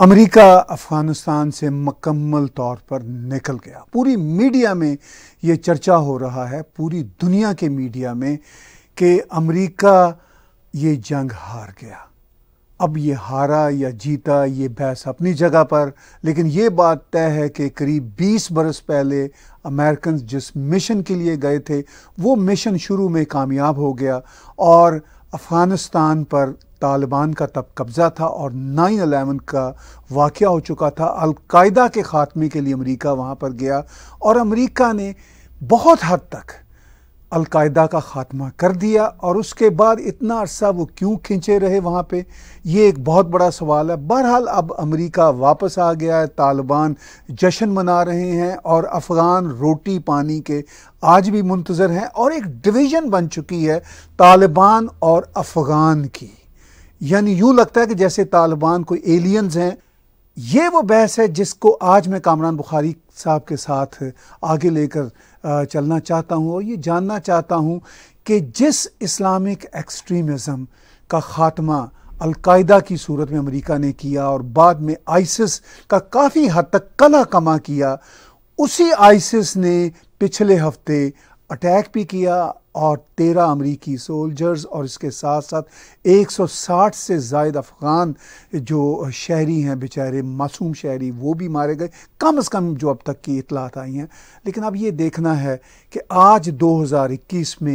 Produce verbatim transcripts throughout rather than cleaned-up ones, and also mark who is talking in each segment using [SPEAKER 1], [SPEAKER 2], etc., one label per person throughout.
[SPEAKER 1] امریکہ افغانستان سے مکمل طور پر نکل گیا. پوری میڈیا میں یہ چرچا ہو رہا ہے، پوری دنیا کے میڈیا میں، کہ امریکہ یہ جنگ ہار گیا. اب یہ ہارا یا جیتا یہ بحث اپنی جگہ پر، لیکن یہ بات طے ہے کہ قریب بیس برس پہلے امریکنز جس مشن کے لیے گئے تھے وہ مشن شروع میں کامیاب ہو گیا اور افغانستان پر طالبان کا تب قبضہ تھا اور نائن الیون کا واقعہ ہو چکا تھا. القاعدہ کے خاتمے کے لیے امریکہ وہاں پر گیا اور امریکہ نے بہت حد تک القاعدہ کا خاتمہ کر دیا. اور اس کے بعد اتنا عرصہ وہ کیوں کھنچے رہے وہاں پہ، یہ ایک بہت بڑا سوال ہے. بہرحال اب امریکہ واپس آ گیا ہے، طالبان جشن منا رہے ہیں اور افغان روٹی پانی کے آج بھی منتظر ہیں، اور ایک ڈویژن بن چکی ہے طالبان اور افغان کی. یعنی یوں لگتا ہے کہ جیسے طالبان کوئی ایلینز ہیں. یہ وہ بحث ہے جس کو آج میں کامران بخاری صاحب کے ساتھ آگے لے کر چلنا چاہتا ہوں، اور یہ جاننا چاہتا ہوں کہ جس اسلامک ایکسٹریمزم کا خاتمہ القاعدہ کی صورت میں امریکہ نے کیا اور بعد میں آئسس کا کافی حد تک قلع کما کیا، اسی آئسس نے پچھلے ہفتے اٹیک بھی کیا اور تیرہ امریکی سولجرز اور اس کے ساتھ ساتھ ایک سو ساٹھ سے زائد افغان جو شہری ہیں بیچارے معصوم شہری وہ بھی مارے گئے، کم از کم جو اب تک کی اطلاعات آئی ہیں. لیکن اب یہ دیکھنا ہے کہ آج دو ہزار اکیس میں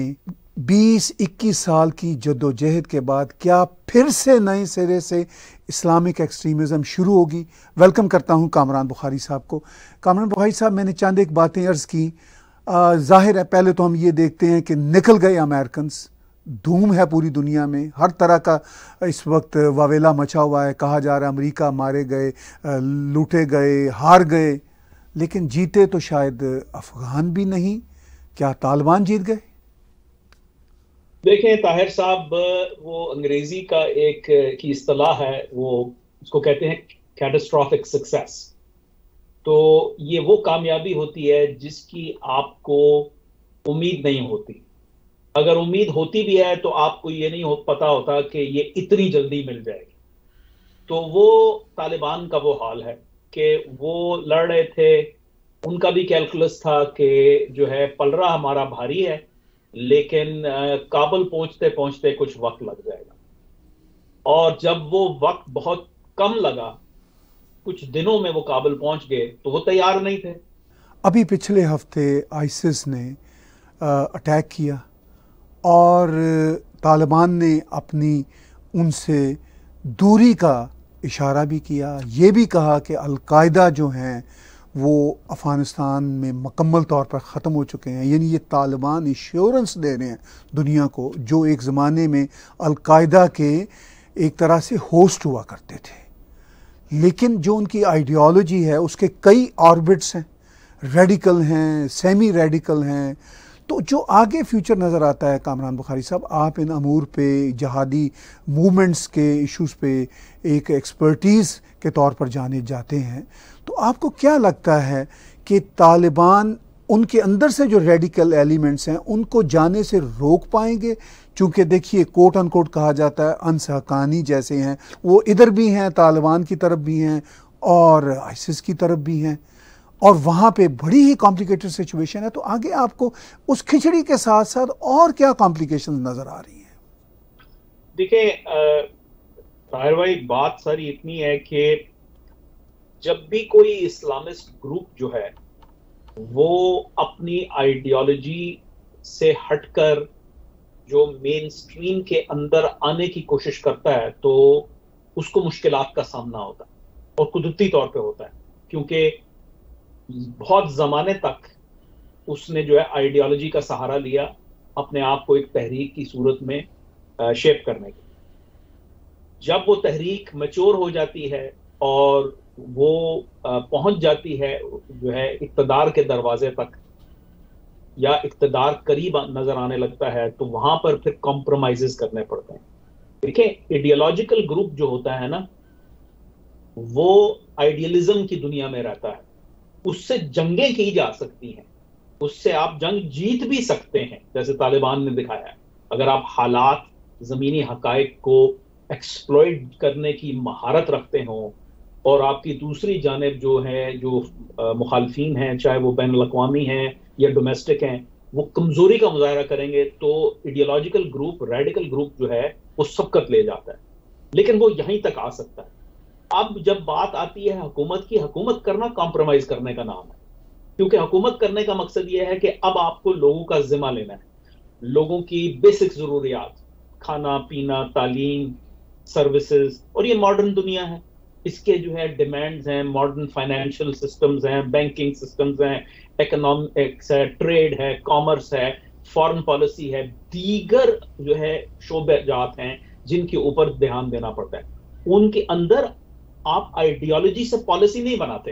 [SPEAKER 1] بیس اکیس سال کی جدوجہد کے بعد کیا پھر سے نئے سرے سے اسلامک ایکسٹریمزم شروع ہوگی. ویلکم کرتا ہوں کامران بخاری صاحب کو. کامران بخاری صاحب، میں نے چند ایک باتیں عرض کی. ظاہر ہے پہلے تو ہم یہ دیکھتے ہیں کہ نکل گئے امریکنز، دھوم ہے پوری دنیا میں، ہر طرح کا اس وقت واویلا مچا ہوا ہے. کہا جا رہا ہے امریکہ مارے گئے، لوٹے گئے، ہار گئے، لیکن جیتے تو شاید افغان بھی نہیں. کیا طالبان جیت گئے؟
[SPEAKER 2] دیکھیں طاہر صاحب، وہ انگریزی کا ایک کی اصطلاح ہے، وہ اس کو کہتے ہیں کیٹاسٹرافک سکسیس. تو یہ وہ کامیابی ہوتی ہے جس کی آپ کو امید نہیں ہوتی. اگر امید ہوتی بھی ہے تو آپ کو یہ نہیں پتا ہوتا کہ یہ اتنی جلدی مل جائے گی. تو وہ طالبان کا وہ حال ہے کہ وہ لڑ رہے تھے، ان کا بھی کیلکولس تھا کہ جو ہے پلڑا ہمارا بھاری ہے، لیکن کابل پہنچتے پہنچتے کچھ وقت لگ جائے گا. اور جب وہ وقت بہت کم لگا، کچھ دنوں میں وہ کابل پہنچ گئے، تو وہ تیار نہیں تھے.
[SPEAKER 1] ابھی پچھلے ہفتے آئسس نے اٹیک کیا اور طالبان نے اپنی ان سے دوری کا اشارہ بھی کیا. یہ بھی کہا کہ القاعدہ جو ہیں وہ افغانستان میں مکمل طور پر ختم ہو چکے ہیں. یعنی یہ طالبان ایشورنس دے رہے ہیں دنیا کو، جو ایک زمانے میں القاعدہ کے ایک طرح سے ہوسٹ ہوا کرتے تھے. لیکن جو ان کی آئیڈیالوجی ہے اس کے کئی آربٹس ہیں، ریڈیکل ہیں، سیمی ریڈیکل ہیں. تو جو آگے فیوچر نظر آتا ہے کامران بخاری صاحب، آپ ان امور پہ، جہادی موومنٹس کے ایشوز پہ ایک ایکسپرٹیز کے طور پر جانے جاتے ہیں، تو آپ کو کیا لگتا ہے کہ طالبان ان کے اندر سے جو ریڈیکل ایلیمنٹس ہیں ان کو جانے سے روک پائیں گے؟ چونکہ دیکھیے کوٹ ان کوٹ کہا جاتا ہے انسحقانی جیسے ہیں، وہ ادھر بھی ہیں، طالبان کی طرف بھی ہیں اور آئسس کی طرف بھی ہیں، اور وہاں پہ بڑی ہی کمپلیکیٹڈ سچویشن ہے. تو آگے آپ کو اس کھچڑی کے ساتھ ساتھ اور کیا کمپلیکیشن نظر آ رہی ہیں؟
[SPEAKER 2] دیکھیں طاہر بھائی، بات ساری اتنی ہے کہ جب بھی کوئی اسلامسٹ گروپ جو ہے وہ اپنی آئیڈیالوجی سے ہٹ کر جو مین سٹریم کے اندر آنے کی کوشش کرتا ہے تو اس کو مشکلات کا سامنا ہوتا ہے، اور قدرتی طور پہ ہوتا ہے، کیونکہ بہت زمانے تک اس نے جو ہے آئیڈیالوجی کا سہارا لیا اپنے آپ کو ایک تحریک کی صورت میں شیپ کرنے کی. جب وہ تحریک میچور ہو جاتی ہے اور وہ پہنچ جاتی ہے جو ہے اقتدار کے دروازے تک، یا اقتدار قریب نظر آنے لگتا ہے، تو وہاں پر پھر کمپرومائزز کرنے پڑتے ہیں. دیکھیں ایڈیالوجیکل گروپ جو ہوتا ہے نا، وہ آئیڈیالزم کی دنیا میں رہتا ہے. اس سے جنگیں کی جا سکتی ہیں، اس سے آپ جنگ جیت بھی سکتے ہیں، جیسے طالبان نے دکھایا ہے. اگر آپ حالات، زمینی حقائق کو ایکسپلوئٹ کرنے کی مہارت رکھتے ہوں اور آپ کی دوسری جانب جو ہے جو مخالفین ہیں, چاہے وہ بین الاقوامی ہیں یا ڈومیسٹک ہیں, وہ کمزوری کا مظاہرہ کریں گے تو ایڈیولوجیکل گروپ, ریڈیکل گروپ جو ہے وہ سبقت لے جاتا ہے. لیکن وہ یہیں تک آ سکتا ہے. اب جب بات آتی ہے حکومت کی, حکومت کرنا کمپرومائز کرنے کا نام ہے, کیونکہ حکومت کرنے کا مقصد یہ ہے کہ اب آپ کو لوگوں کا ذمہ لینا ہے, لوگوں کی بیسک ضروریات, کھانا پینا, تعلیم, سروسز, اور یہ ماڈرن دنیا ہے, اس کے جو ہے ڈیمانڈز ہیں, ماڈرن فائنینشیل سسٹمز ہیں, بینکنگ سسٹمز ہیں, اکنامکس ہے, ٹریڈ ہے, کامرس ہے, فارن پالیسی ہے, دیگر جو ہے شعبے جات ہیں جن کے اوپر دھیان دینا پڑتا ہے. ان کے اندر آپ آئیڈیالوجی سے پالیسی نہیں بناتے.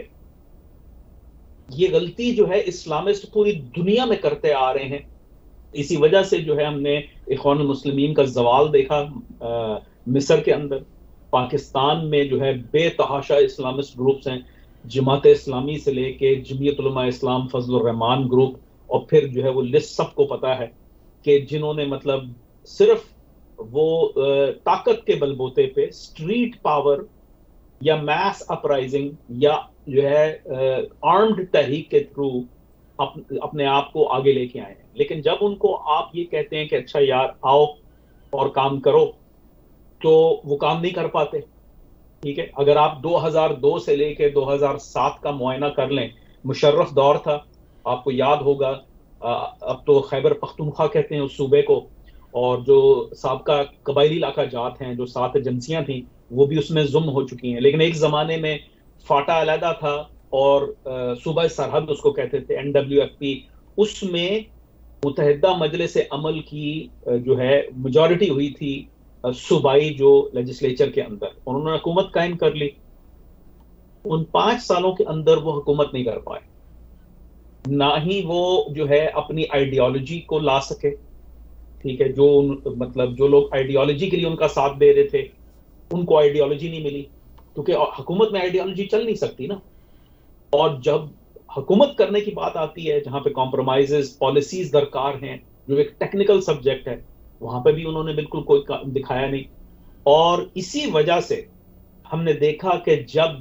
[SPEAKER 2] یہ غلطی جو ہے اسلامسٹ پوری دنیا میں کرتے آ رہے ہیں. اسی وجہ سے جو ہے ہم نے اخوان المسلمین کا زوال دیکھا مصر کے اندر. پاکستان میں جو ہے بے تحاشا اسلامسٹ گروپس ہیں, جماعت اسلامی سے لے کے جمعیت علماء اسلام, فضل الرحمان گروپ, اور پھر جو ہے وہ لسٹ سب کو پتا ہے کہ جنہوں نے مطلب صرف وہ طاقت کے بلبوتے پہ اسٹریٹ پاور یا میس اپرائزنگ یا جو ہے آرمڈ تحریک کے تھرو اپنے آپ کو آگے لے کے آئے ہیں. لیکن جب ان کو آپ یہ کہتے ہیں کہ اچھا یار آؤ اور کام کرو, تو وہ کام نہیں کر پاتے. ٹھیک ہے, اگر آپ دو ہزار دو سے لے کے دو ہزار سات کا معائنہ کر لیں, مشرف دور تھا, آپ کو یاد ہوگا, اب تو خیبر پختونخوا کہتے ہیں اس صوبے کو, اور جو سابقہ قبائلی علاقہ جات ہیں, جو سات ایجنسیاں تھیں, وہ بھی اس میں ضم ہو چکی ہیں. لیکن ایک زمانے میں فاٹا علیحدہ تھا اور صوبہ سرحد اس کو کہتے تھے, این ڈبلیو ایف پی. اس میں متحدہ مجلس عمل کی جو ہے میجورٹی ہوئی تھی صوبائی جو لیجسلیچر کے اندر, انہوں نے حکومت قائم کر لی. ان پانچ سالوں کے اندر وہ حکومت نہیں کر پائے, نہ ہی وہ جو ہے اپنی آئیڈیالوجی کو لا سکے. ٹھیک ہے, جو مطلب جو لوگ آئیڈیالوجی کے لیے ان کا ساتھ دے رہے تھے, ان کو آئیڈیالوجی نہیں ملی, کیونکہ حکومت میں آئیڈیالوجی چل نہیں سکتی نا. اور جب حکومت کرنے کی بات آتی ہے, جہاں پہ کمپرومائزز, پالیسیز درکار ہیں, جو ایک ٹیکنیکل سبجیکٹ ہے, وہاں پہ بھی انہوں نے بالکل کوئی دکھایا نہیں. اور اسی وجہ سے ہم نے دیکھا کہ جب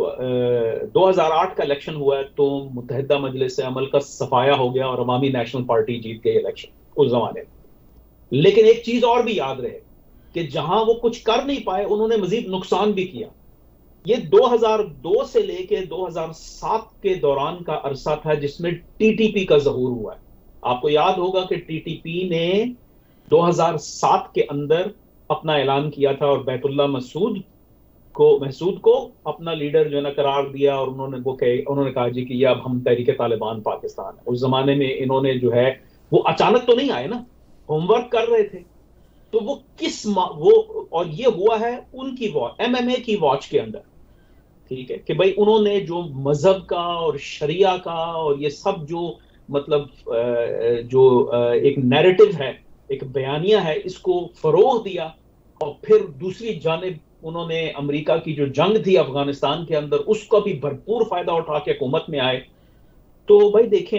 [SPEAKER 2] دو ہزار آٹھ کا الیکشن ہوا ہے تو متحدہ مجلس عمل کا صفایا ہو گیا اور عوامی نیشنل پارٹی جیت گئی الیکشن اس زمانے میں. لیکن ایک چیز اور بھی یاد رہے کہ جہاں وہ کچھ کر نہیں پائے, انہوں نے مزید نقصان بھی کیا. یہ دو ہزار دو سے لے کے دو ہزار سات کے دوران کا عرصہ تھا جس میں ٹی ٹی پی کا ظہور ہوا ہے. آپ کو یاد ہوگا کہ ٹی ٹی پی نے دو ہزار سات کے اندر اپنا اعلان کیا تھا اور بیت اللہ مسعود کو محسود کو اپنا لیڈر جو ہے نا قرار دیا, اور انہوں نے وہ کہ انہوں نے کہا جی کہ یہ اب ہم تحریک طالبان پاکستان ہے. اس زمانے میں انہوں نے جو ہے وہ اچانک تو نہیں آئے نا, ہوم ورک کر رہے تھے. تو وہ کس وہ اور یہ ہوا ہے ان کی واچ, ایم ایم اے کی واچ کے اندر. ٹھیک ہے, کہ بھائی انہوں نے جو مذہب کا اور شریعہ کا اور یہ سب جو مطلب جو ایک نیریٹو ہے, ایک بیانیہ ہے, اس کو فروغ دیا. اور پھر دوسری جانب انہوں نے امریکہ کی جو جنگ تھی افغانستان کے اندر, اس کا بھی بھرپور فائدہ اٹھا کے حکومت میں آئے. تو بھائی دیکھیں,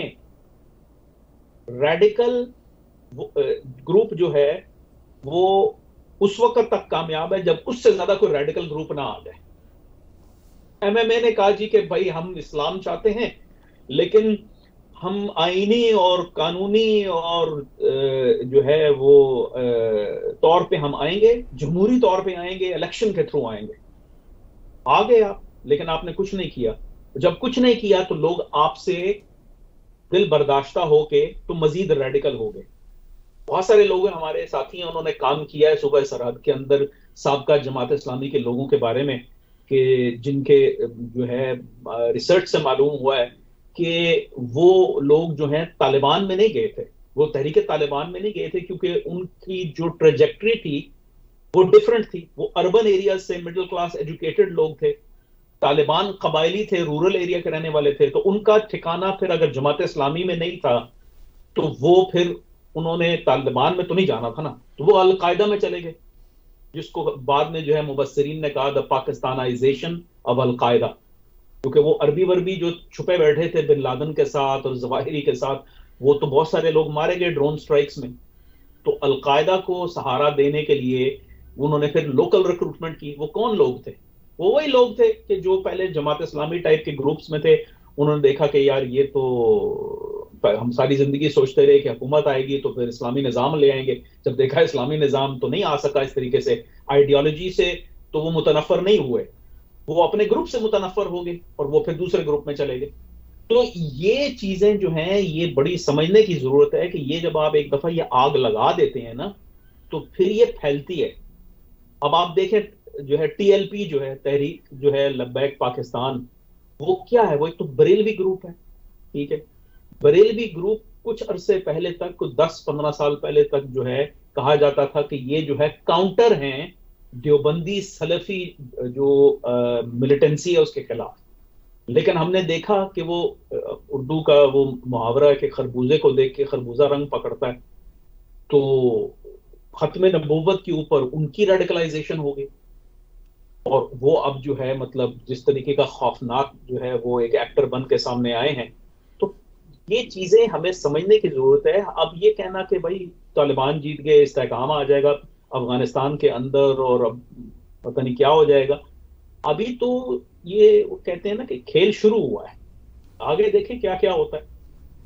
[SPEAKER 2] ریڈیکل گروپ جو ہے وہ اس وقت تک کامیاب ہے جب اس سے زیادہ کوئی ریڈیکل گروپ نہ آ جائے. ایم ایم اے نے کہا جی کہ بھائی ہم اسلام چاہتے ہیں, لیکن ہم آئینی اور قانونی اور جو ہے وہ طور پہ ہم آئیں گے, جمہوری طور پہ آئیں گے, الیکشن کے تھرو آئیں گے. آ گئے آپ, لیکن آپ نے کچھ نہیں کیا. جب کچھ نہیں کیا تو لوگ آپ سے دل برداشتہ ہو کے تو مزید ریڈیکل ہو گئے. بہت سارے لوگ ہمارے ساتھی ہیں, انہوں نے کام کیا ہے صوبہ سرحد کے اندر سابقہ جماعت اسلامی کے لوگوں کے بارے میں, کہ جن کے جو ہے ریسرچ سے معلوم ہوا ہے کہ وہ لوگ جو ہیں طالبان میں نہیں گئے تھے, وہ تحریک طالبان میں نہیں گئے تھے, کیونکہ ان کی جو ٹریجیکٹری تھی وہ ڈیفرنٹ تھی. وہ اربن ایریاز سے مڈل کلاس ایجوکیٹڈ لوگ تھے, طالبان قبائلی تھے, رورل ایریا کے رہنے والے تھے. تو ان کا ٹھکانہ پھر اگر جماعت اسلامی میں نہیں تھا تو وہ پھر انہوں نے طالبان میں تو نہیں جانا تھا نا, تو وہ القاعدہ میں چلے گئے, جس کو بعد میں جو ہے مبصرین نے کہا دا پاکستانائزیشن آف القاعدہ, کیونکہ وہ عربی وربی جو چھپے بیٹھے تھے بن لادن کے ساتھ اور ظواہری کے ساتھ, وہ تو بہت سارے لوگ مارے گئے ڈرون سٹرائکس میں. تو القاعدہ کو سہارا دینے کے لیے انہوں نے پھر لوکل ریکروٹمنٹ کی. وہ کون لوگ تھے؟ وہ وہی لوگ تھے کہ جو پہلے جماعت اسلامی ٹائپ کے گروپس میں تھے، انہوں نے دیکھا کہ یار یہ تو ہم ساری زندگی سوچتے رہے کہ حکومت آئے گی تو پھر اسلامی نظام لے آئیں گے، جب دیکھا اسلامی نظام تو نہیں آ سکا اس طریقے سے آئیڈیالوجی سے، تو وہ متنفر نہیں ہوئے، وہ اپنے گروپ سے متنفر ہو گئے اور وہ پھر دوسرے گروپ میں چلے گئے۔ تو یہ چیزیں جو ہیں یہ بڑی سمجھنے کی ضرورت ہے کہ یہ جب آپ ایک دفعہ یہ آگ لگا دیتے ہیں نا تو پھر یہ پھیلتی ہے۔ اب آپ دیکھیں جو ہے ٹی ایل پی جو ہے، تحریک جو ہے لبیک پاکستان، وہ کیا ہے؟ وہ ایک تو بریلوی گروپ ہے، ٹھیک ہے؟ بریلوی گروپ کچھ عرصے پہلے تک، کچھ دس پندرہ سال پہلے تک جو ہے کہا جاتا تھا کہ یہ جو ہے کاؤنٹر ہیں دیوبندی سلفی جو ملیٹنسی ہے اس کے خلاف، لیکن ہم نے دیکھا کہ وہ اردو کا وہ محاورہ ہے کہ خربوزے کو دیکھ کے خربوزہ رنگ پکڑتا ہے، تو ختم نبوت کے اوپر ان کی ریڈیکلائزیشن ہو گئی، اور وہ اب جو ہے مطلب جس طریقے کا خوفناک جو ہے وہ ایک ایکٹر بن کے سامنے آئے ہیں۔ تو یہ چیزیں ہمیں سمجھنے کی ضرورت ہے۔ اب یہ کہنا کہ بھائی طالبان جیت گئے، استحکام آ جائے گا افغانستان کے اندر اور اب پتہ نہیں کیا ہو جائے گا، ابھی تو یہ وہ کہتے ہیں نا کہ کھیل شروع ہوا ہے، آگے دیکھیں کیا کیا ہوتا ہے۔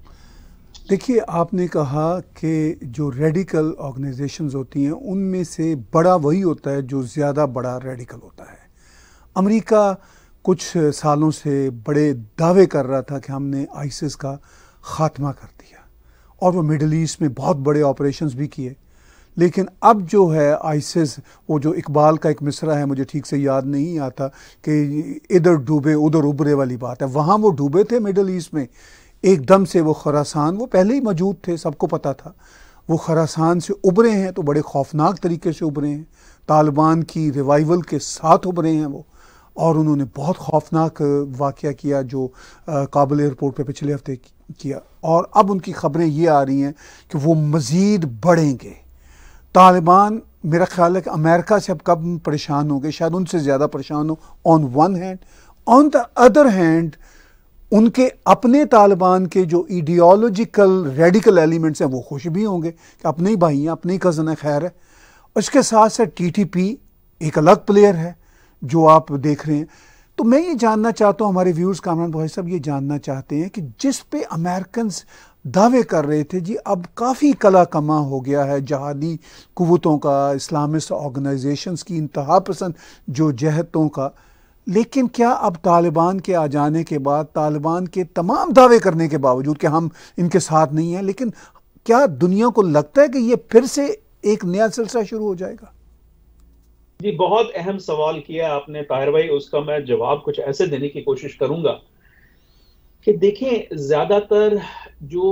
[SPEAKER 1] دیکھیے، آپ نے کہا کہ جو ریڈیکل آرگنائزیشنز ہوتی ہیں ان میں سے بڑا وہی ہوتا ہے جو زیادہ بڑا ریڈیکل ہوتا ہے۔ امریکہ کچھ سالوں سے بڑے دعوے کر رہا تھا کہ ہم نے آئیسس کا خاتمہ کر دیا، اور وہ مڈل ایسٹ میں بہت بڑے آپریشنز بھی کیے، لیکن اب جو ہے آئیسس، وہ جو اقبال کا ایک مصرع ہے مجھے ٹھیک سے یاد نہیں آتا کہ ادھر ڈوبے ادھر ابھرے والی بات ہے، وہاں وہ ڈوبے تھے مڈل ایسٹ میں، ایک دم سے وہ خراسان، وہ پہلے ہی موجود تھے، سب کو پتہ تھا، وہ خراسان سے ابھرے ہیں تو بڑے خوفناک طریقے سے ابھرے ہیں، طالبان کی ریوائیول کے ساتھ ابھرے ہیں وہ، اور انہوں نے بہت خوفناک واقعہ کیا جو کابل ایئرپورٹ پہ پچھلے ہفتے کیا، اور اب ان کی خبریں یہ آ رہی ہیں کہ وہ مزید بڑھیں گے۔ طالبان میرا خیال ہے کہ امریکہ سے اب کب پریشان ہو گئے، شاید ان سے زیادہ پریشان ہو on one hand, on the other hand ان کے اپنے طالبان کے جو ایڈیالوجیکل ریڈیکل ایلیمنٹس ہیں وہ خوش بھی ہوں گے کہ اپنے ہی بھائی ہیں، اپنے ہی کزن ہے، خیر ہے۔ اس کے ساتھ ساتھ ٹی ٹی پی ایک الگ پلیئر ہے جو آپ دیکھ رہے ہیں۔ تو میں یہ جاننا چاہتا ہوں، ہمارے ویورز کامران بھائی صاحب یہ جاننا چاہتے ہیں کہ جس پہ امریکنز دعوے کر رہے تھے جی اب کافی کلا کما ہو گیا ہے جہادی قوتوں کا، اسلامسٹ آرگنائزیشنز کی انتہا پسند جو جہتوں کا، لیکن کیا اب طالبان کے آ جانے کے بعد، طالبان کے تمام دعوے کرنے کے باوجود کہ ہم ان کے ساتھ نہیں ہیں، لیکن کیا دنیا کو لگتا ہے کہ یہ پھر سے ایک نیا سلسلہ شروع ہو جائے گا؟
[SPEAKER 2] جی بہت اہم سوال کیا آپ نے طاہر بھائی، اس کا میں جواب کچھ ایسے دینے کی کوشش کروں گا کہ دیکھیں زیادہ تر جو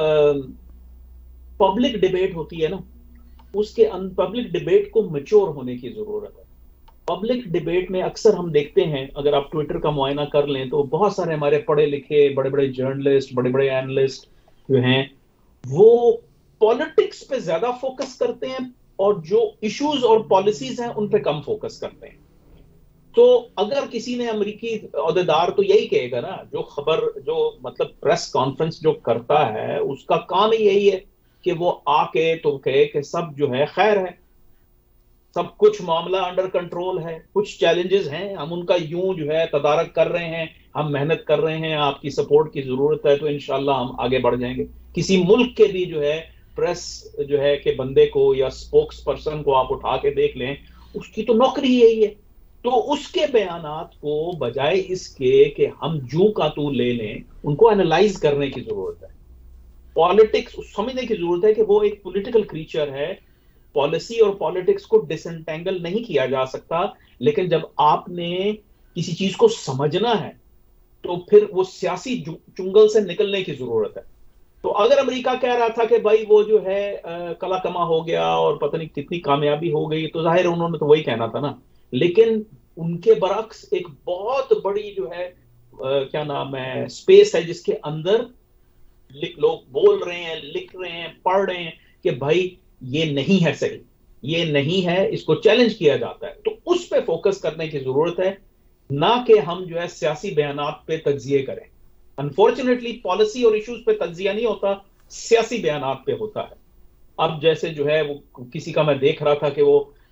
[SPEAKER 2] پبلک ڈیبیٹ ہوتی ہے نا، اس کے پبلک ڈیبیٹ کو میچور ہونے کی ضرورت ہے۔ پبلک ڈیبیٹ میں اکثر ہم دیکھتے ہیں، اگر آپ ٹویٹر کا معائنہ کر لیں تو بہت سارے ہمارے پڑھے لکھے بڑے بڑے جرنلسٹ، بڑے بڑے اینالسٹ جو ہیں وہ پالیٹکس پہ زیادہ فوکس کرتے ہیں اور جو ایشوز اور پالیسیز ہیں ان پہ کم فوکس کرتے ہیں۔ تو اگر کسی نے امریکی عہدیدار تو یہی کہے گا نا، جو خبر جو مطلب پریس کانفرنس جو کرتا ہے اس کا کام ہی یہی ہے کہ وہ آ کے تو کہے کہ سب جو ہے خیر ہے، سب کچھ معاملہ انڈر کنٹرول ہے، کچھ چیلنجز ہیں، ہم ان کا یوں جو ہے تدارک کر رہے ہیں، ہم محنت کر رہے ہیں، آپ کی سپورٹ کی ضرورت ہے تو انشاءاللہ ہم آگے بڑھ جائیں گے۔ کسی ملک کے بھی جو ہے پریس جو ہے کہ بندے کو یا سپوکس پرسن کو آپ اٹھا کے دیکھ لیں، اس کی تو نوکری یہی ہے۔ تو اس کے بیانات کو بجائے اس کے کہ ہم جو کا تو لے لیں، ان کو انالائز کرنے کی ضرورت ہے۔ پالیٹکس سمجھنے کی ضرورت ہے کہ وہ ایک پولیٹیکل کریچر ہے، پالیسی اور پالیٹکس کو ڈس انٹینگل نہیں کیا جا سکتا، لیکن جب آپ نے کسی چیز کو سمجھنا ہے تو پھر وہ سیاسی چنگل سے نکلنے کی ضرورت ہے۔ تو اگر امریکہ کہہ رہا تھا کہ بھائی وہ جو ہے کلا کما ہو گیا اور پتہ نہیں کتنی کامیابی ہو گئی، تو ظاہر انہوں نے تو وہی کہنا تھا نا، لیکن ان کے برعکس ایک بہت بڑی جو ہے کیا نام ہے اسپیس ہے جس کے اندر لوگ بول رہے ہیں، لکھ رہے ہیں، پڑھ رہے ہیں کہ بھائی یہ نہیں ہے صحیح، یہ نہیں ہے، اس کو چیلنج کیا جاتا ہے۔ تو اس پہ فوکس کرنے کی ضرورت ہے، نہ کہ ہم جو ہے سیاسی بیانات پہ تجزیے کریں۔ انفارچونیٹلی پالیسی اور ایشوز پہ تجزیہ نہیں ہوتا، سیاسی بیانات پہ ہوتا ہے۔ اب جیسے جو ہے وہ کسی کا میں دیکھ رہا تھا کہ وہ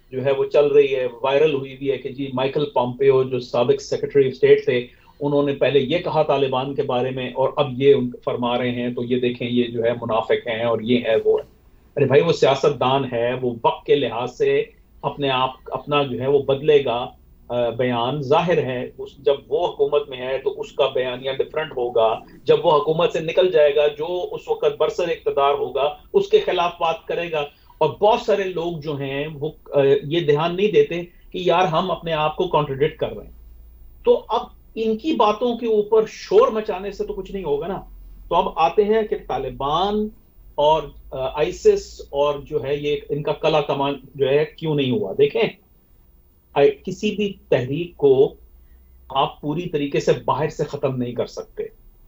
[SPEAKER 2] جو ہے وہ چل رہی ہے، وائرل ہوئی بھی ہے کہ جی مائیکل پومپیو جو سابق سیکرٹری آف اسٹیٹ تھے، انہوں نے پہلے یہ کہا طالبان کے بارے میں اور اب یہ فرما رہے ہیں، تو یہ دیکھیں یہ جو ہے منافق ہیں اور یہ ہے وہ ہے۔ ارے بھائی وہ سیاست دان ہے، وہ وقت کے لحاظ سے اپنے آپ اپنا جو ہے وہ بدلے گا بیان، ظاہر ہے جب وہ حکومت میں ہے تو اس کا بیانیہ ڈفرنٹ ہوگا، جب وہ حکومت سے نکل جائے گا جو اس وقت برسر اقتدار ہوگا اس کے خلاف بات کرے گا۔ اور بہت سارے لوگ جو ہیں وہ یہ دھیان نہیں دیتے کہ یار ہم اپنے آپ کو کانٹرڈکٹ کر رہے ہیں، تو اب ان کی باتوں کے اوپر شور مچانے سے تو کچھ نہیں ہوگا نا۔ تو اب آتے ہیں کہ طالبان اور آئیسس اور جو ہے یہ ان کا کلا کمان جو ہے کیوں نہیں ہوا۔ دیکھیں کسی بھی تحریک کو آپ پوری طریقے سے باہر سے ختم نہیں کر سکتے۔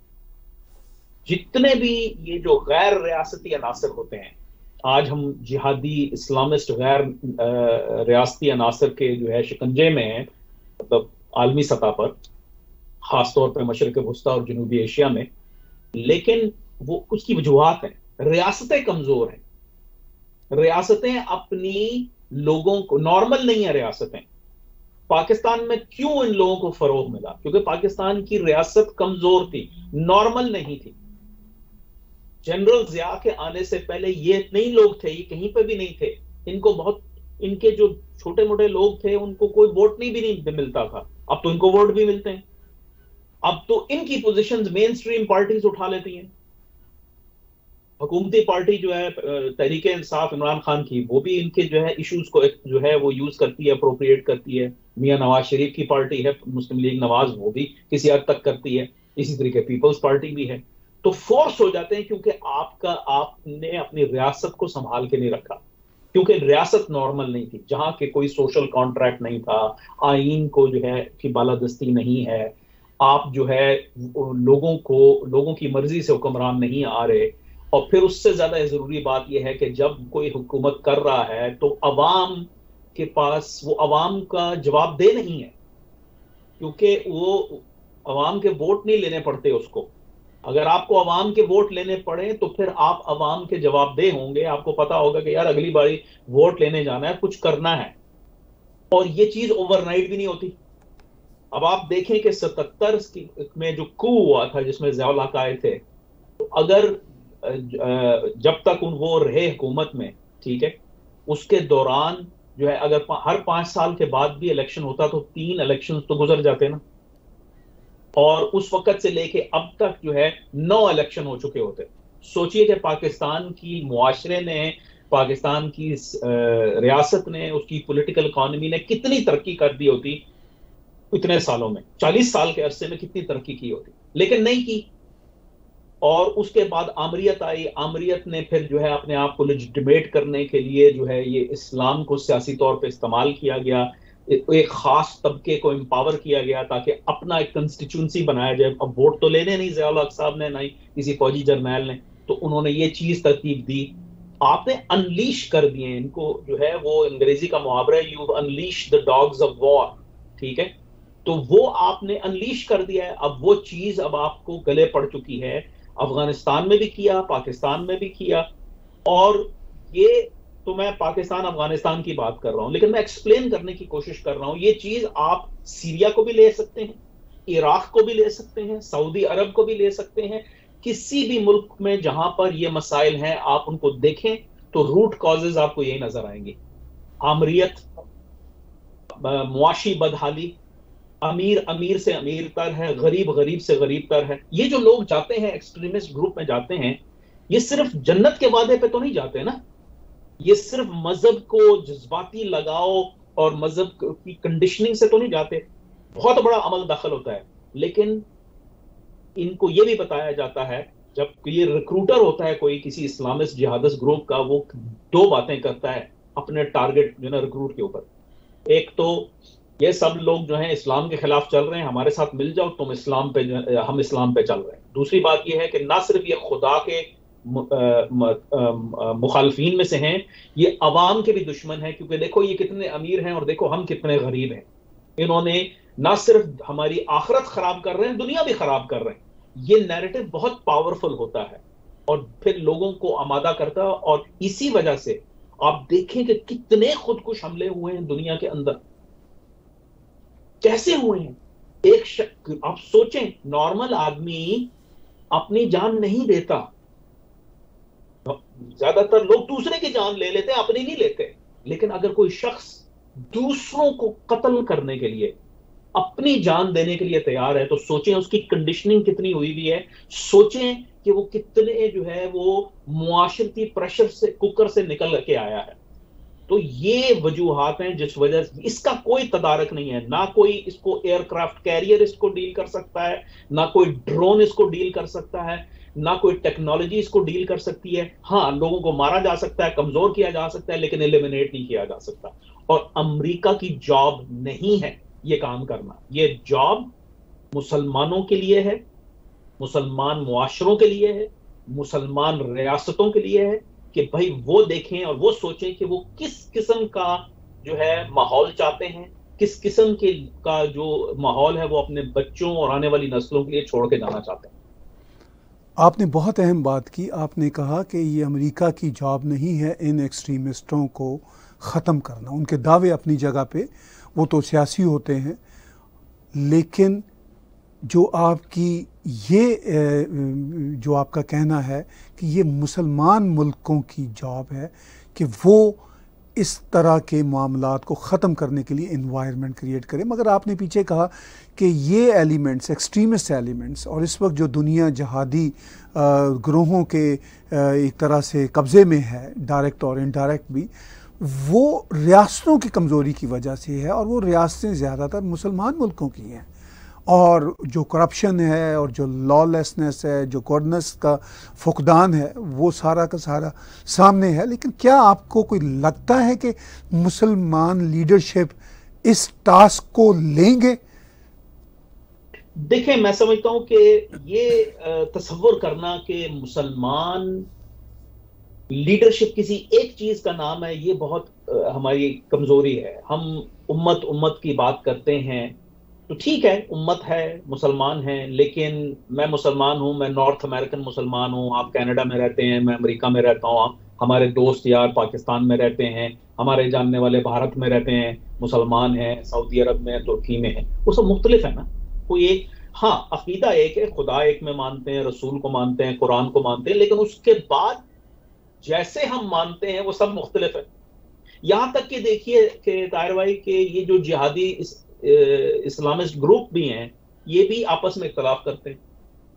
[SPEAKER 2] جتنے بھی یہ جو غیر ریاستی عناصر ہوتے ہیں، آج ہم جہادی اسلامسٹ غیر ریاستی عناصر کے جو ہے شکنجے میں ہیں، مطلب عالمی سطح پر، خاص طور پہ مشرق وسطیٰ اور جنوبی ایشیا میں، لیکن وہ اس کی وجوہات ہیں۔ ریاستیں کمزور ہیں، ریاستیں اپنی لوگوں کو نارمل نہیں ہیں۔ ریاستیں پاکستان میں کیوں ان لوگوں کو فروغ ملا؟ کیونکہ پاکستان کی ریاست کمزور تھی، نارمل نہیں تھی۔ جنرل ضیاء کے آنے سے پہلے یہ نہیں لوگ تھے، یہ کہیں پہ بھی نہیں تھے۔ ان کو بہت ان کے جو چھوٹے موٹے لوگ تھے ان کو کوئی ووٹ نہیں بھی نہیں ملتا تھا، اب تو ان کو ووٹ بھی ملتے ہیں۔ اب تو ان کی پوزیشنز مین سٹریم پارٹیز اٹھا لیتی ہیں۔ حکومتی پارٹی جو ہے تحریک انصاف عمران خان کی، وہ بھی ان کے جو ہے ایشوز کو جو ہے وہ یوز کرتی ہے، اپروپریٹ کرتی ہے۔ میاں نواز شریف کی پارٹی ہے مسلم لیگ نواز، وہ بھی کسی حد تک کرتی ہے، اسی طریقے پیپلز پارٹی بھی ہے۔ تو فورس ہو جاتے ہیں کیونکہ آپ کا آپ نے اپنی ریاست کو سنبھال کے نہیں رکھا، کیونکہ ریاست نارمل نہیں تھی، جہاں کہ کوئی سوشل کانٹریکٹ نہیں تھا، آئین کو جو ہے کی بالادستی نہیں ہے، آپ جو ہے لوگوں کو لوگوں کی مرضی سے حکمران نہیں آ رہے۔ اور پھر اس سے زیادہ ضروری بات یہ ہے کہ جب کوئی حکومت کر رہا ہے تو عوام کے پاس وہ عوام کا جواب دہ نہیں ہے، کیونکہ وہ عوام کے ووٹ نہیں لینے پڑتے اس کو۔ اگر آپ کو عوام کے ووٹ لینے پڑیں تو پھر آپ عوام کے جواب دہ ہوں گے، آپ کو پتا ہوگا کہ یار اگلی باری ووٹ لینے جانا ہے، کچھ کرنا ہے، اور یہ چیز اوور نائٹ بھی نہیں ہوتی۔ اب آپ دیکھیں کہ ستتر میں جو کو ہوا تھا جس میں ضیاء الحق آئے تھے، اگر جب تک ان وہ رہے حکومت میں، ٹھیک ہے، اس کے دوران جو ہے اگر ہر پانچ سال کے بعد بھی الیکشن ہوتا تو تین الیکشن تو گزر جاتے نا، اور اس وقت سے لے کے اب تک جو ہے نو الیکشن ہو چکے ہوتے۔ سوچئے کہ پاکستان کی معاشرے نے، پاکستان کی ریاست نے، اس کی پولیٹیکل اکانومی نے کتنی ترقی کر دی ہوتی اتنے سالوں میں، چالیس سال کے عرصے میں کتنی ترقی کی ہوتی، لیکن نہیں کی۔ اور اس کے بعد آمریت آئی، آمریت نے پھر جو ہے اپنے آپ کو لیجٹیمیٹ کرنے کے لیے جو ہے یہ اسلام کو سیاسی طور پہ استعمال کیا گیا، ایک خاص طبقے کو امپاور کیا گیا تاکہ اپنا ایک کنسٹیچوئنسی بنایا جائے۔ اب ووٹ تو لینے نہیں ضیاء الحق صاحب نے، نہ ہی کسی فوجی جرنیل نے، تو انہوں نے یہ چیز ترتیب دی، آپ نے انلیش کر دیے ان کو، جو ہے وہ انگریزی کا محاورہ ہے، you unleash the dogs of war, ٹھیک ہے، تو وہ آپ نے انلیش کر دیا ہے۔ اب وہ چیز اب آپ کو گلے پڑ چکی ہے، افغانستان میں بھی کیا، پاکستان میں بھی کیا، اور یہ تو میں پاکستان افغانستان کی بات کر رہا ہوں، لیکن میں ایکسپلین کرنے کی کوشش کر رہا ہوں۔ یہ چیز آپ سیریا کو بھی لے سکتے ہیں، عراق کو بھی لے سکتے ہیں، سعودی عرب کو بھی لے سکتے ہیں، کسی بھی ملک میں جہاں پر یہ مسائل ہیں آپ ان کو دیکھیں تو روٹ کازز آپ کو یہی نظر آئیں گے۔ آمریت، معاشی بدحالی، امیر امیر سے امیر تر ہے، غریب غریب سے غریب تر ہے۔ یہ جو لوگ جاتے ہیں ایکسٹریمسٹ گروپ میں جاتے ہیں، یہ صرف جنت کے وعدے پہ تو نہیں جاتے نا، یہ صرف مذہب کو جذباتی لگاؤ اور مذہب کی کنڈیشننگ سے تو نہیں جاتے، بہت بڑا عمل دخل ہوتا ہے۔ لیکن ان کو یہ بھی بتایا جاتا ہے، جب یہ ریکروٹر ہوتا ہے کوئی کسی اسلامسٹ جہادسٹ گروپ کا، وہ دو باتیں کرتا ہے اپنے ٹارگٹ جو نا ریکروٹ کے اوپر۔ ایک تو یہ سب لوگ جو ہیں اسلام کے خلاف چل رہے ہیں، ہمارے ساتھ مل جاؤ، تم اسلام پہ، ہم اسلام پہ چل رہے ہیں۔ دوسری بات یہ ہے کہ نہ صرف یہ خدا کے مخالفین میں سے ہیں، یہ عوام کے بھی دشمن ہیں، کیونکہ دیکھو یہ کتنے امیر ہیں اور دیکھو ہم کتنے غریب ہیں۔ انہوں نے نہ صرف ہماری آخرت خراب کر رہے ہیں، دنیا بھی خراب کر رہے ہیں۔ یہ نیریٹو بہت پاورفل ہوتا ہے اور پھر لوگوں کو آمادہ کرتا ہے، اور اسی وجہ سے آپ دیکھیں کہ کتنے خودکش حملے ہوئے ہیں دنیا کے اندر، کیسے ہوئے ہیں. ایک شک آپ سوچیں، نارمل آدمی اپنی جان نہیں دیتا، زیادہ تر لوگ دوسرے کی جان لے لیتے، اپنی نہیں لیتے. لیکن اگر کوئی شخص دوسروں کو قتل کرنے کے لیے، اپنی جان دینے کے لیے تیار ہے، تو سوچیں اس کی کنڈیشننگ کتنی ہوئی ہوئی ہے. سوچیں کہ وہ کتنے جو ہے وہ معاشرتی پریشر سے، کوکر سے نکل کے آیا ہے. تو یہ وجوہات ہیں جس وجہ سے اس کا کوئی تدارک نہیں ہے. نہ کوئی اس کو ایئر کرافٹ کیریئر اس کو ڈیل کر سکتا ہے، نہ کوئی ڈرون اس کو ڈیل کر سکتا ہے، نہ کوئی ٹیکنالوجی اس کو ڈیل کر سکتی ہے. ہاں، لوگوں کو مارا جا سکتا ہے، کمزور کیا جا سکتا ہے، لیکن ایلیمینیٹ نہیں کیا جا سکتا. اور امریکہ کی جاب نہیں ہے یہ کام کرنا. یہ جاب مسلمانوں کے لیے ہے، مسلمان معاشروں کے لیے ہے، مسلمان ریاستوں کے لیے ہے، کہ بھائی وہ دیکھیں اور وہ سوچیں کہ وہ کس قسم کا جو ہے ماحول چاہتے ہیں، کس قسم کے کا جو ماحول ہے وہ اپنے بچوں اور آنے والی نسلوں کے لیے چھوڑ کے جانا چاہتے ہیں.
[SPEAKER 1] آپ نے بہت اہم بات کی. آپ نے کہا کہ یہ امریکہ کی جاب نہیں ہے ان ایکسٹریمسٹوں کو ختم کرنا. ان کے دعوے اپنی جگہ پہ وہ تو سیاسی ہوتے ہیں، لیکن جو آپ کی یہ جو آپ کا کہنا ہے کہ یہ مسلمان ملکوں کی جاب ہے کہ وہ اس طرح کے معاملات کو ختم کرنے کے لیے انوائرمنٹ کریٹ کرے. مگر آپ نے پیچھے کہا کہ یہ ایلیمنٹس، ایکسٹریمسٹ ایلیمنٹس، اور اس وقت جو دنیا جہادی گروہوں کے ایک طرح سے قبضے میں ہے، ڈائریکٹ اور انڈائریکٹ بھی، وہ ریاستوں کی کمزوری کی وجہ سے ہے، اور وہ ریاستیں زیادہ تر مسلمان ملکوں کی ہیں. اور جو کرپشن ہے اور جو لا لیسنس ہے، جو گورننس کا فقدان ہے، وہ سارا کا سارا سامنے ہے. لیکن کیا آپ کو کوئی لگتا ہے کہ مسلمان لیڈرشپ اس ٹاسک کو لیں گے؟
[SPEAKER 2] دیکھیں، میں سمجھتا ہوں کہ یہ تصور کرنا کہ مسلمان لیڈرشپ کسی ایک چیز کا نام ہے، یہ بہت ہماری کمزوری ہے. ہم امت امت کی بات کرتے ہیں، تو ٹھیک ہے، امت ہے، مسلمان ہیں، لیکن میں مسلمان ہوں، میں نارتھ امریکن مسلمان ہوں، آپ کینیڈا میں رہتے ہیں، میں امریکہ میں رہتا ہوں، ہمارے دوست یار پاکستان میں رہتے ہیں، ہمارے جاننے والے بھارت میں رہتے ہیں، مسلمان ہیں، سعودی عرب میں، ترکی میں ہیں. وہ سب مختلف ہے نا. کوئی ایک، ہاں عقیدہ ایک ہے، خدا ایک میں مانتے ہیں، رسول کو مانتے ہیں، قرآن کو مانتے ہیں، لیکن اس کے بعد جیسے ہم مانتے ہیں وہ سب مختلف ہے. یہاں تک کہ دیکھیے کہ طاہر بھائی کہ یہ جو جہادی اسلامسٹ گروپ بھی ہیں، یہ بھی آپس میں اختلاف کرتے ہیں.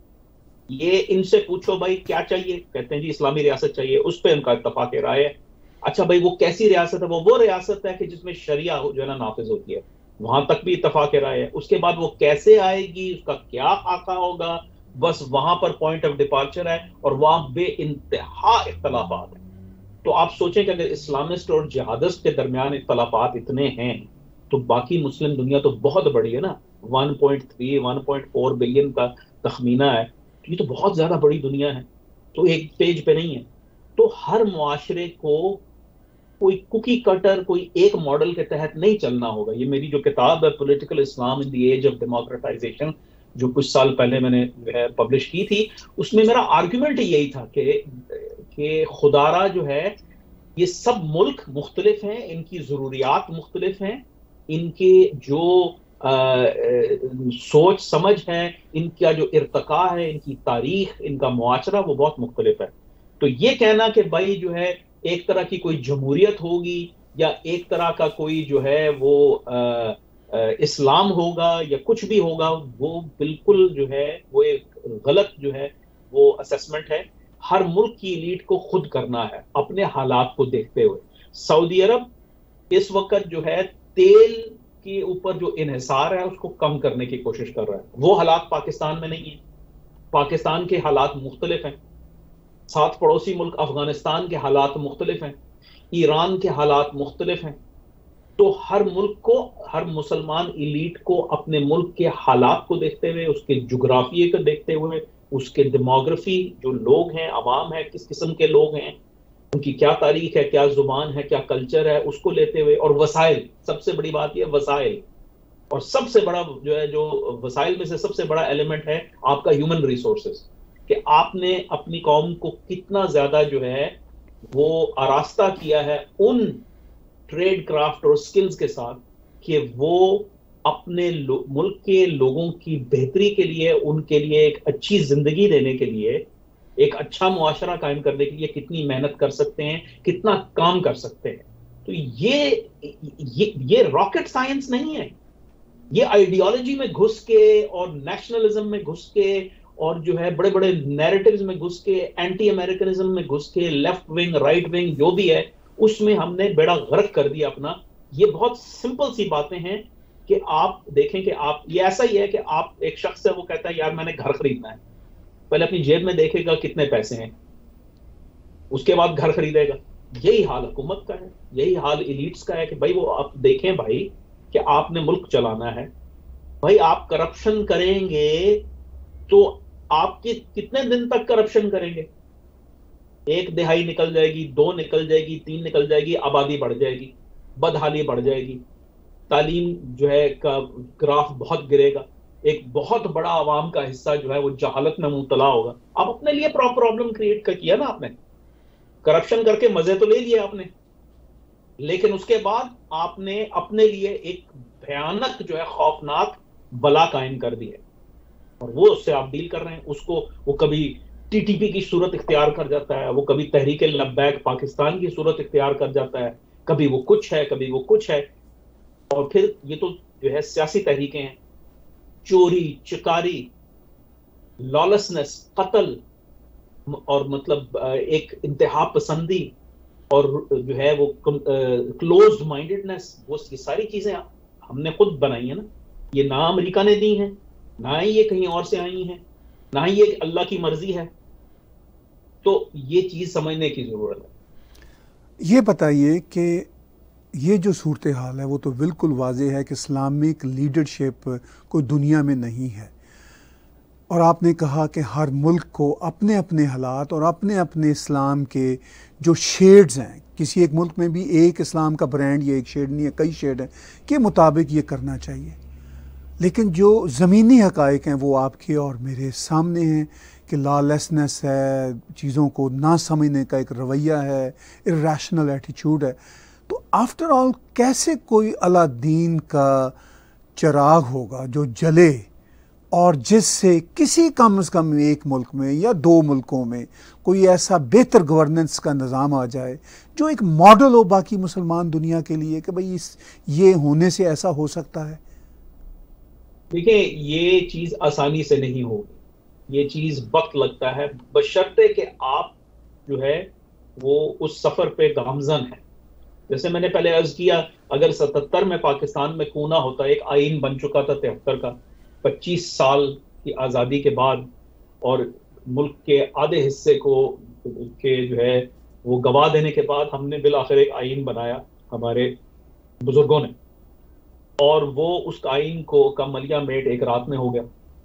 [SPEAKER 2] یہ ان سے پوچھو بھائی کیا چاہیے، کہتے ہیں جی اسلامی ریاست چاہیے. اس پہ ان کا اتفاق رائے ہے. اچھا بھائی وہ کیسی ریاست ہے؟ وہ وہ ریاست ہے کہ جس میں شریعہ جو ہے نا نافذ ہوتی ہے. وہاں تک بھی اتفاق رائے ہے. اس کے بعد وہ کیسے آئے گی، اس کا کیا خاکہ ہوگا، بس وہاں پر پوائنٹ آف ڈپارچر ہے، اور وہاں بے انتہا اختلافات ہیں. تو آپ سوچیں کہ اگر اسلامسٹ اور جہادسٹ کے درمیان اختلافات اتنے ہیں تو باقی مسلم دنیا تو بہت بڑی ہے نا. One point three one point four billion کا تخمینہ ہے. یہ تو بہت زیادہ بڑی دنیا ہے، تو ایک پیج پہ نہیں ہے. تو ہر معاشرے کو کوئی کوکی کٹر، کوئی ایک ماڈل کے تحت نہیں چلنا ہوگا. یہ میری جو کتاب ہے political Islam in the age of democratization, جو کچھ سال پہلے میں نے پبلش کی تھی، اس میں میرا آرگیومنٹ یہی تھا کہ کہ خدارہ جو ہے، یہ سب ملک مختلف ہیں، ان کی ضروریات مختلف ہیں، ان کے جو سوچ سمجھ ہے، ان کا جو ارتقاء ہے، ان کی تاریخ، ان کا معاشرہ وہ بہت مختلف ہے. تو یہ کہنا کہ بھائی جو ہے ایک طرح کی کوئی جمہوریت ہوگی یا ایک طرح کا کوئی جو ہے وہ اسلام ہوگا یا کچھ بھی ہوگا، وہ بالکل جو ہے وہ ایک غلط جو ہے وہ اسیسمنٹ ہے. ہر ملک کی ایلیٹ کو خود کرنا ہے اپنے حالات کو دیکھتے ہوئے. سعودی عرب اس وقت جو ہے تیل کے اوپر جو انحصار ہے اس کو کم کرنے کی کوشش کر رہا ہے. وہ حالات پاکستان میں نہیں ہیں. پاکستان کے حالات مختلف ہیں. ساتھ پڑوسی ملک افغانستان کے حالات مختلف ہیں. ایران کے حالات مختلف ہیں. تو ہر ملک کو، ہر مسلمان ایلیٹ کو اپنے ملک کے حالات کو دیکھتے ہوئے، اس کے جغرافیے کو دیکھتے ہوئے، اس کے ڈیموگرافی، جو لوگ ہیں، عوام ہے، کس قسم کے لوگ ہیں، ان کی کیا تاریخ ہے، کیا زبان ہے، کیا کلچر ہے، اس کو لیتے ہوئے، اور وسائل، سب سے بڑی بات یہ وسائل، اور سب سے بڑا جو ہے جو وسائل میں سے سب سے بڑا ایلیمنٹ ہے آپ کا ہیومن ریسورسز، کہ آپ نے اپنی قوم کو کتنا زیادہ جو ہے وہ آراستہ کیا ہے ان ٹریڈ کرافٹ اور سکلز کے ساتھ کہ وہ اپنے ملک کے لوگوں کی بہتری کے لیے، ان کے لیے ایک اچھی زندگی دینے کے لیے، ایک اچھا معاشرہ قائم کرنے کے لیے کتنی محنت کر سکتے ہیں، کتنا کام کر سکتے ہیں. تو یہ یہ راکٹ سائنس نہیں ہے. یہ آئیڈیالوجی میں گھس کے اور نیشنلزم میں گھس کے اور جو ہے بڑے بڑے نیریٹیوز میں گھس کے، اینٹی امریکنزم میں گھس کے، لیفٹ ونگ رائٹ ونگ جو بھی ہے اس میں ہم نے بیڑا غرق کر دیا اپنا. یہ بہت سمپل سی باتیں ہیں کہ آپ دیکھیں کہ آپ، یہ ایسا ہی ہے کہ آپ ایک شخص ہے وہ کہتا ہے یار میں نے گھر خریدنا ہے، پہلے اپنی جیب میں دیکھے گا کتنے پیسے ہیں، اس کے بعد گھر خریدے گا. یہی حال حکومت کا ہے، یہی حال ایلیٹس کا ہے کہ بھائی وہ آپ دیکھیں بھائی کہ آپ نے ملک چلانا ہے، بھائی آپ کرپشن کریں گے تو آپ کی کتنے دن تک کرپشن کریں گے؟ ایک دہائی نکل جائے گی، دو نکل جائے گی، تین نکل جائے گی، آبادی بڑھ جائے گی، بدحالی بڑھ جائے گی، تعلیم جو ہے کا گراف بہت گرے گا، ایک بہت بڑا عوام کا حصہ جو ہے وہ جہالت میں مبتلا ہوگا. آپ اپنے لیے پرابلم کریٹ کیا نا، آپ نے کرپشن کر کے مزے تو لے لیے آپ نے، لیکن اس کے بعد آپ نے اپنے لیے ایک بھیانک جو ہے خوفناک بلا قائم کر دی ہے، اور وہ اس سے آپ ڈیل کر رہے ہیں. اس کو وہ کبھی ٹی ٹی پی کی صورت اختیار کر جاتا ہے، وہ کبھی تحریک لبیک پاکستان کی صورت اختیار کر جاتا ہے، کبھی وہ کچھ ہے کبھی وہ کچھ ہے. اور پھر یہ تو جو ہے سیاسی تحریکیں ہیں، چوری چکاری، لالسنس، قتل، اور مطلب ایک انتہا پسندی، اور جو ہے وہ کلوزڈ مائنڈڈنس، وہ یہ ساری چیزیں ہم نے خود بنائی ہیں نا. یہ نہ امریکہ نے دی ہیں، نہ ہی یہ کہیں اور سے آئی ہیں، نہ ہی یہ اللہ کی مرضی ہے. تو یہ چیز سمجھنے کی ضرورت ہے.
[SPEAKER 1] یہ بتائیے کہ یہ جو صورتحال ہے وہ تو بالکل واضح ہے کہ اسلامک لیڈرشپ کوئی دنیا میں نہیں ہے، اور آپ نے کہا کہ ہر ملک کو اپنے اپنے حالات اور اپنے اپنے اسلام کے جو شیڈز ہیں، کسی ایک ملک میں بھی ایک اسلام کا برانڈ یا ایک شیڈ نہیں ہے، کئی شیڈ ہیں، کے مطابق یہ کرنا چاہیے. لیکن جو زمینی حقائق ہیں وہ آپ کے اور میرے سامنے ہیں کہ لا لیسنس ہے، چیزوں کو نہ سمجھنے کا ایک رویہ ہے، ارریشنل ایٹیچیوڈ ہے. تو آفٹر آل کیسے کوئی اللہ دین کا چراغ ہوگا جو جلے اور جس سے کسی کم از کم ایک ملک میں یا دو ملکوں میں کوئی ایسا بہتر گورننس کا نظام آ جائے جو ایک ماڈل ہو باقی مسلمان دنیا کے لیے کہ بھئی اس یہ ہونے سے ایسا ہو سکتا ہے؟
[SPEAKER 2] دیکھیں یہ چیز آسانی سے نہیں ہوگی، یہ چیز وقت لگتا ہے، بشرطے کہ آپ جو ہے وہ اس سفر پہ گامزن ہیں. جیسے میں نے پہلے عرض کیا، اگر ستتر میں پاکستان میں کونا ہوتا، ایک آئین بن چکا تھا تہتر کا، پچیس سال کی آزادی کے بعد، اور ملک کے آدھے حصے کو کے جو ہے وہ گوا دینے کے بعد ہم نے بالآخر ایک آئین بنایا ہمارے بزرگوں نے، اور وہ اس آئین کو کا ملیہ میٹ ایک رات میں ہو گیا.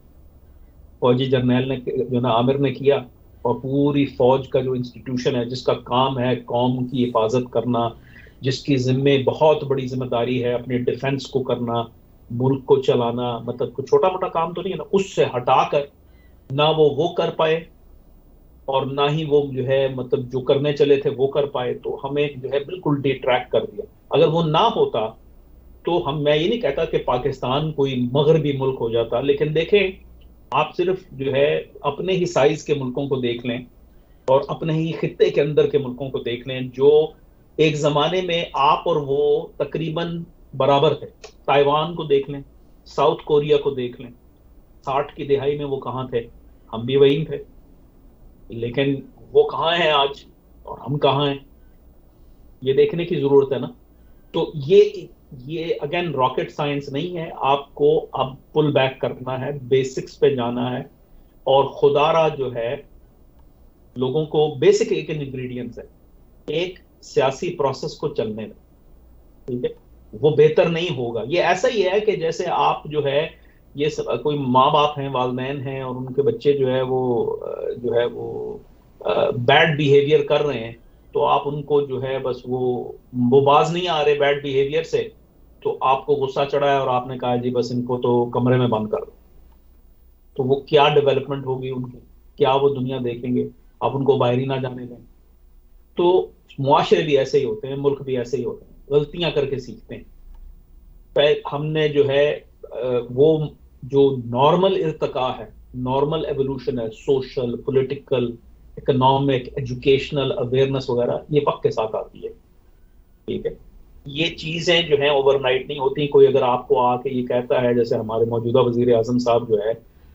[SPEAKER 2] فوجی جرنیل نے جو نا عامر نے کیا، اور پوری فوج کا جو انسٹیٹیوشن ہے جس کا کام ہے قوم کی حفاظت کرنا، جس کی ذمہ بہت بڑی ذمہ داری ہے اپنے ڈیفنس کو کرنا، ملک کو چلانا، مطلب کوئی چھوٹا موٹا کام تو نہیں ہے نا، اس سے ہٹا کر نہ وہ وہ کر پائے اور نہ ہی وہ جو ہے مطلب جو کرنے چلے تھے وہ کر پائے. تو ہمیں جو ہے بالکل ڈی ٹریک کر دیا. اگر وہ نہ ہوتا تو ہم، میں یہ نہیں کہتا کہ پاکستان کوئی مغربی ملک ہو جاتا، لیکن دیکھیں آپ صرف جو ہے اپنے ہی سائز کے ملکوں کو دیکھ لیں اور اپنے ہی خطے کے اندر کے ملکوں کو دیکھ لیں جو ایک زمانے میں آپ اور وہ تقریباً برابر تھے. تائیوان کو دیکھ لیں، ساؤتھ کوریا کو دیکھ لیں، ساٹھ کی دہائی میں وہ کہاں تھے، ہم بھی وہیں تھے، لیکن وہ کہاں ہیں آج اور ہم کہاں ہیں، یہ دیکھنے کی ضرورت ہے نا. تو یہ یہ اگین راکٹ سائنس نہیں ہے، آپ کو اب پل بیک کرنا ہے، بیسکس پہ جانا ہے، اور خدا را جو ہے لوگوں کو بیسک ایک انگریڈینٹس ہے، ایک سیاسی پروسیس کو چلنے میں، ٹھیک ہے، وہ بہتر نہیں ہوگا. یہ ایسا ہی ہے کہ جیسے آپ جو ہے یہ کوئی ماں باپ ہیں، والدین ہیں، اور ان کے بچے جو ہے وہ جو ہے وہ بیڈ بیہیویئر کر رہے ہیں، تو آپ ان کو جو ہے بس وہ وہ باز نہیں آ رہے بیڈ بیہیویئر سے، تو آپ کو غصہ چڑھا ہے اور آپ نے کہا جی بس ان کو تو کمرے میں بند کر دو. تو وہ کیا ڈیولپمنٹ ہوگی ان کی، کیا وہ دنیا دیکھیں گے؟ آپ ان کو باہر ہی نہ جانے دیں. تو معاشرے بھی ایسے ہی ہوتے ہیں، ملک بھی ایسے ہی ہوتے ہیں، غلطیاں کر کے سیکھتے ہیں۔ ہم نے جو ہے وہ جو نارمل ارتقاء ہے، نارمل ایوولوشن ہے، social, political, economic, educational awareness وغیرہ، یہ وقت کے ساتھ آتی ہے، ٹھیک ہے۔ یہ چیزیں جو ہیں اوور نائٹ نہیں ہوتی۔ کوئی اگر آپ کو آ کے یہ کہتا ہے، جیسے ہمارے موجودہ وزیر اعظم صاحب جو ہے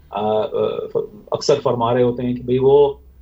[SPEAKER 2] اکثر فرما رہے ہوتے ہیں کہ بھئی وہ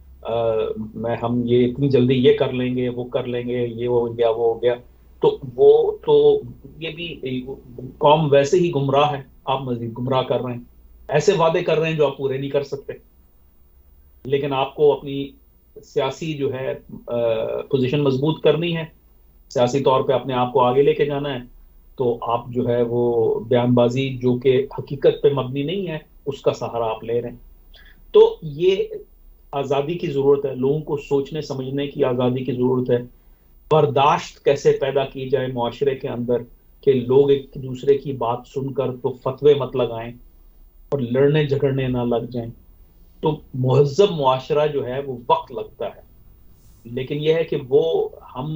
[SPEAKER 2] میں ہم یہ اتنی جلدی یہ کر لیں گے، وہ کر لیں گے، یہ ہو گیا، وہ ہو گیا، تو وہ تو یہ بھی قوم ویسے ہی گمراہ ہے، آپ مزید گمراہ کر رہے ہیں، ایسے وعدے کر رہے ہیں جو آپ پورے نہیں کر سکتے۔ لیکن آپ کو اپنی سیاسی جو ہے پوزیشن مضبوط کرنی ہے، سیاسی طور پہ اپنے آپ کو آگے لے کے جانا ہے، تو آپ جو ہے وہ بیان بازی جو کہ حقیقت پہ مبنی نہیں ہے اس کا سہارا آپ لے رہے ہیں۔ تو یہ آزادی کی ضرورت ہے، لوگوں کو سوچنے سمجھنے کی آزادی کی ضرورت ہے، برداشت کیسے پیدا کی جائے معاشرے کے اندر کہ لوگ ایک دوسرے کی بات سن کر تو فتوے مت لگائیں اور لڑنے جھگڑنے نہ لگ جائیں۔ تو مہذب معاشرہ جو ہے وہ وقت لگتا ہے، لیکن یہ ہے کہ وہ ہم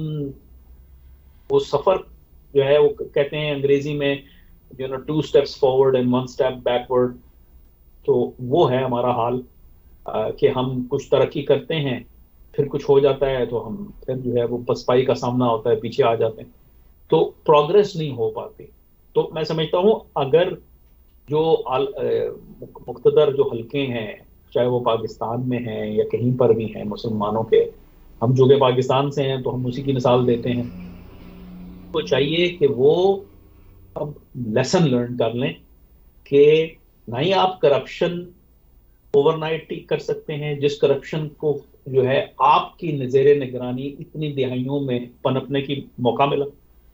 [SPEAKER 2] وہ سفر جو ہے وہ کہتے ہیں انگریزی میں جو نا two steps forward and one step backward, تو وہ ہے ہمارا حال کہ ہم کچھ ترقی کرتے ہیں، پھر کچھ ہو جاتا ہے تو ہم پھر جو ہے وہ پسپائی کا سامنا ہوتا ہے، پیچھے آ جاتے ہیں، تو پروگریس نہیں ہو پاتی۔ تو میں سمجھتا ہوں اگر جو مقتدر جو حلقے ہیں، چاہے وہ پاکستان میں ہیں یا کہیں پر بھی ہیں مسلمانوں کے، ہم جو کہ پاکستان سے ہیں تو ہم اسی کی مثال دیتے ہیں، تو چاہیے کہ وہ اب لیسن لرن کر لیں کہ نہ ہی آپ کرپشن اوور نائٹ ٹھیک کر سکتے ہیں، جس کرپشن کو جو ہے آپ کی زیر نگرانی اتنی دہائیوں میں پنپنے کی موقع ملا،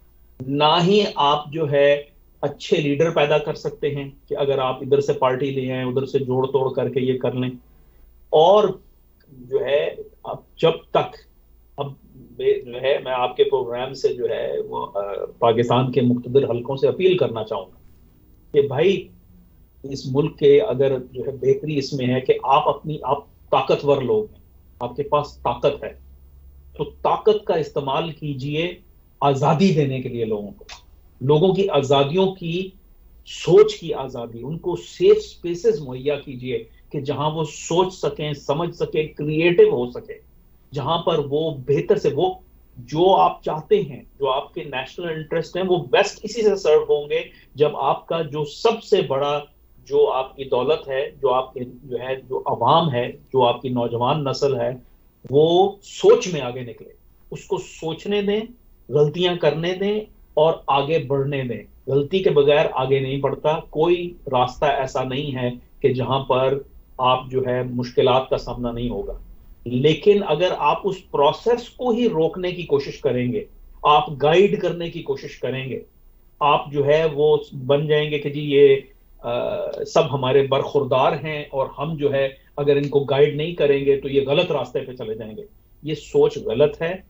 [SPEAKER 2] نہ ہی آپ جو ہے اچھے لیڈر پیدا کر سکتے ہیں کہ اگر آپ ادھر سے پارٹی لے آئیں، ادھر سے جوڑ توڑ کر کے یہ کر لیں، اور جو ہے اب جب تک اب جو ہے میں آپ کے پروگرام سے جو ہے وہ پاکستان کے مقتدر حلقوں سے اپیل کرنا چاہوں گا کہ بھائی اس ملک کے اگر جو ہے بہتری اس میں ہے کہ آپ اپنی آپ طاقتور لوگ ہیں، آپ کے پاس طاقت ہے، تو طاقت کا استعمال کیجئے آزادی دینے کے لیے لوگوں کو، لوگوں کی آزادیوں کی، سوچ کی آزادی، ان کو سیف سپیسز مہیا کیجئے کہ جہاں وہ سوچ سکیں، سمجھ سکیں، کریٹو ہو سکے، جہاں پر وہ بہتر سے وہ جو آپ چاہتے ہیں، جو آپ کے نیشنل انٹرسٹ ہیں، وہ بیسٹ اسی سے سرو ہوں گے جب آپ کا جو سب سے بڑا جو آپ کی دولت ہے، جو آپ کے جو ہے جو عوام ہے، جو آپ کی نوجوان نسل ہے، وہ سوچ میں آگے نکلے، اس کو سوچنے دیں، غلطیاں کرنے دیں اور آگے بڑھنے دیں۔ غلطی کے بغیر آگے نہیں بڑھتا، کوئی راستہ ایسا نہیں ہے کہ جہاں پر آپ جو ہے مشکلات کا سامنا نہیں ہوگا، لیکن اگر آپ اس پروسیس کو ہی روکنے کی کوشش کریں گے، آپ گائیڈ کرنے کی کوشش کریں گے، آپ جو ہے وہ بن جائیں گے کہ جی یہ آ, سب ہمارے برخوردار ہیں اور ہم جو ہے اگر ان کو گائیڈ نہیں کریں گے تو یہ غلط راستے پہ چلے جائیں گے۔ یہ سوچ غلط ہے،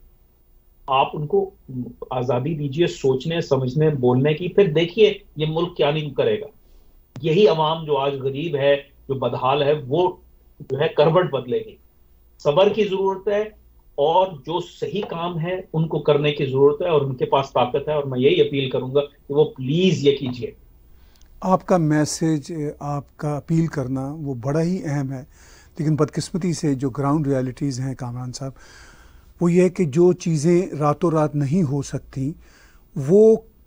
[SPEAKER 2] آپ ان کو آزادی دیجئے سوچنے، سمجھنے، بولنے کی، پھر دیکھیے یہ ملک کیا نہیں کرے گا۔ یہی عوام جو آج غریب ہے، جو بدحال ہے، وہ جو ہے کروٹ بدلے گی۔ صبر کی ضرورت ہے اور جو صحیح کام ہے ان کو کرنے کی ضرورت ہے، اور ان کے پاس طاقت ہے، اور میں یہی اپیل کروں گا کہ وہ پلیز یہ کیجئے۔
[SPEAKER 1] آپ کا میسج، آپ کا اپیل کرنا وہ بڑا ہی اہم ہے، لیکن بدقسمتی سے جو گراؤنڈ ریالٹیز ہیں کامران صاحب، وہ یہ ہے کہ جو چیزیں راتوں رات نہیں ہو سکتی وہ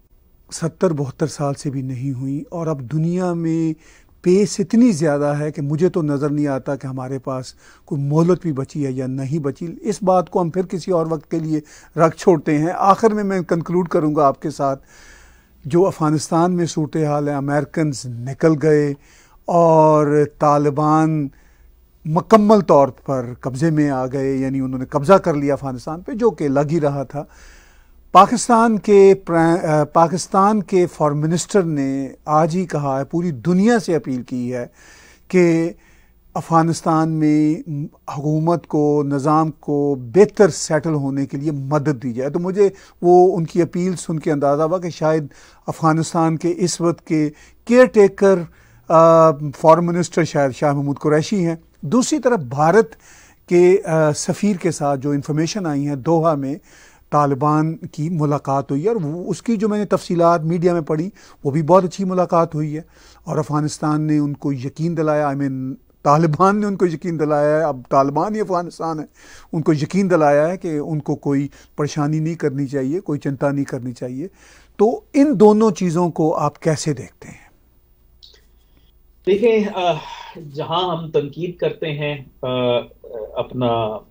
[SPEAKER 1] ستر بہتر سال سے بھی نہیں ہوئیں، اور اب دنیا میں پیس اتنی زیادہ ہے کہ مجھے تو نظر نہیں آتا کہ ہمارے پاس کوئی مہلت بھی بچی ہے یا نہیں بچی۔ اس بات کو ہم پھر کسی اور وقت کے لیے رکھ چھوڑتے ہیں۔ آخر میں میں کنکلوڈ کروں گا آپ کے ساتھ، جو افغانستان میں صورتحال ہے، امریکنز نکل گئے اور طالبان مکمل طور پر قبضے میں آ گئے، یعنی انہوں نے قبضہ کر لیا افغانستان پہ، جو کہ لگ ہی رہا تھا۔ پاکستان کے پاکستان کے فارن منسٹر نے آج ہی کہا ہے، پوری دنیا سے اپیل کی ہے کہ افغانستان میں حکومت کو، نظام کو بہتر سیٹل ہونے کے لیے مدد دی جائے۔ تو مجھے وہ ان کی اپیل سن کے اندازہ ہوا کہ شاید افغانستان کے اس وقت کے کیئر ٹیکر فارن منسٹر شاید شاہ محمود قریشی ہیں۔ دوسری طرف بھارت کہ سفیر کے ساتھ جو انفارمیشن آئی ہیں دوحہ میں طالبان کی ملاقات ہوئی ہے، اور وہ اس کی جو میں نے تفصیلات میڈیا میں پڑھی وہ بھی بہت اچھی ملاقات ہوئی ہے، اور افغانستان نے ان کو یقین دلایا، آئی مین طالبان نے ان کو یقین دلایا ہے، اب طالبان ہی افغانستان ہے، ان کو یقین دلایا ہے کہ ان کو کوئی پریشانی نہیں کرنی چاہیے، کوئی چنتا نہیں کرنی چاہیے. تو ان دونوں چیزوں کو آپ کیسے دیکھتے ہیں؟
[SPEAKER 2] دیکھیں، جہاں ہم تنقید کرتے ہیں اپنا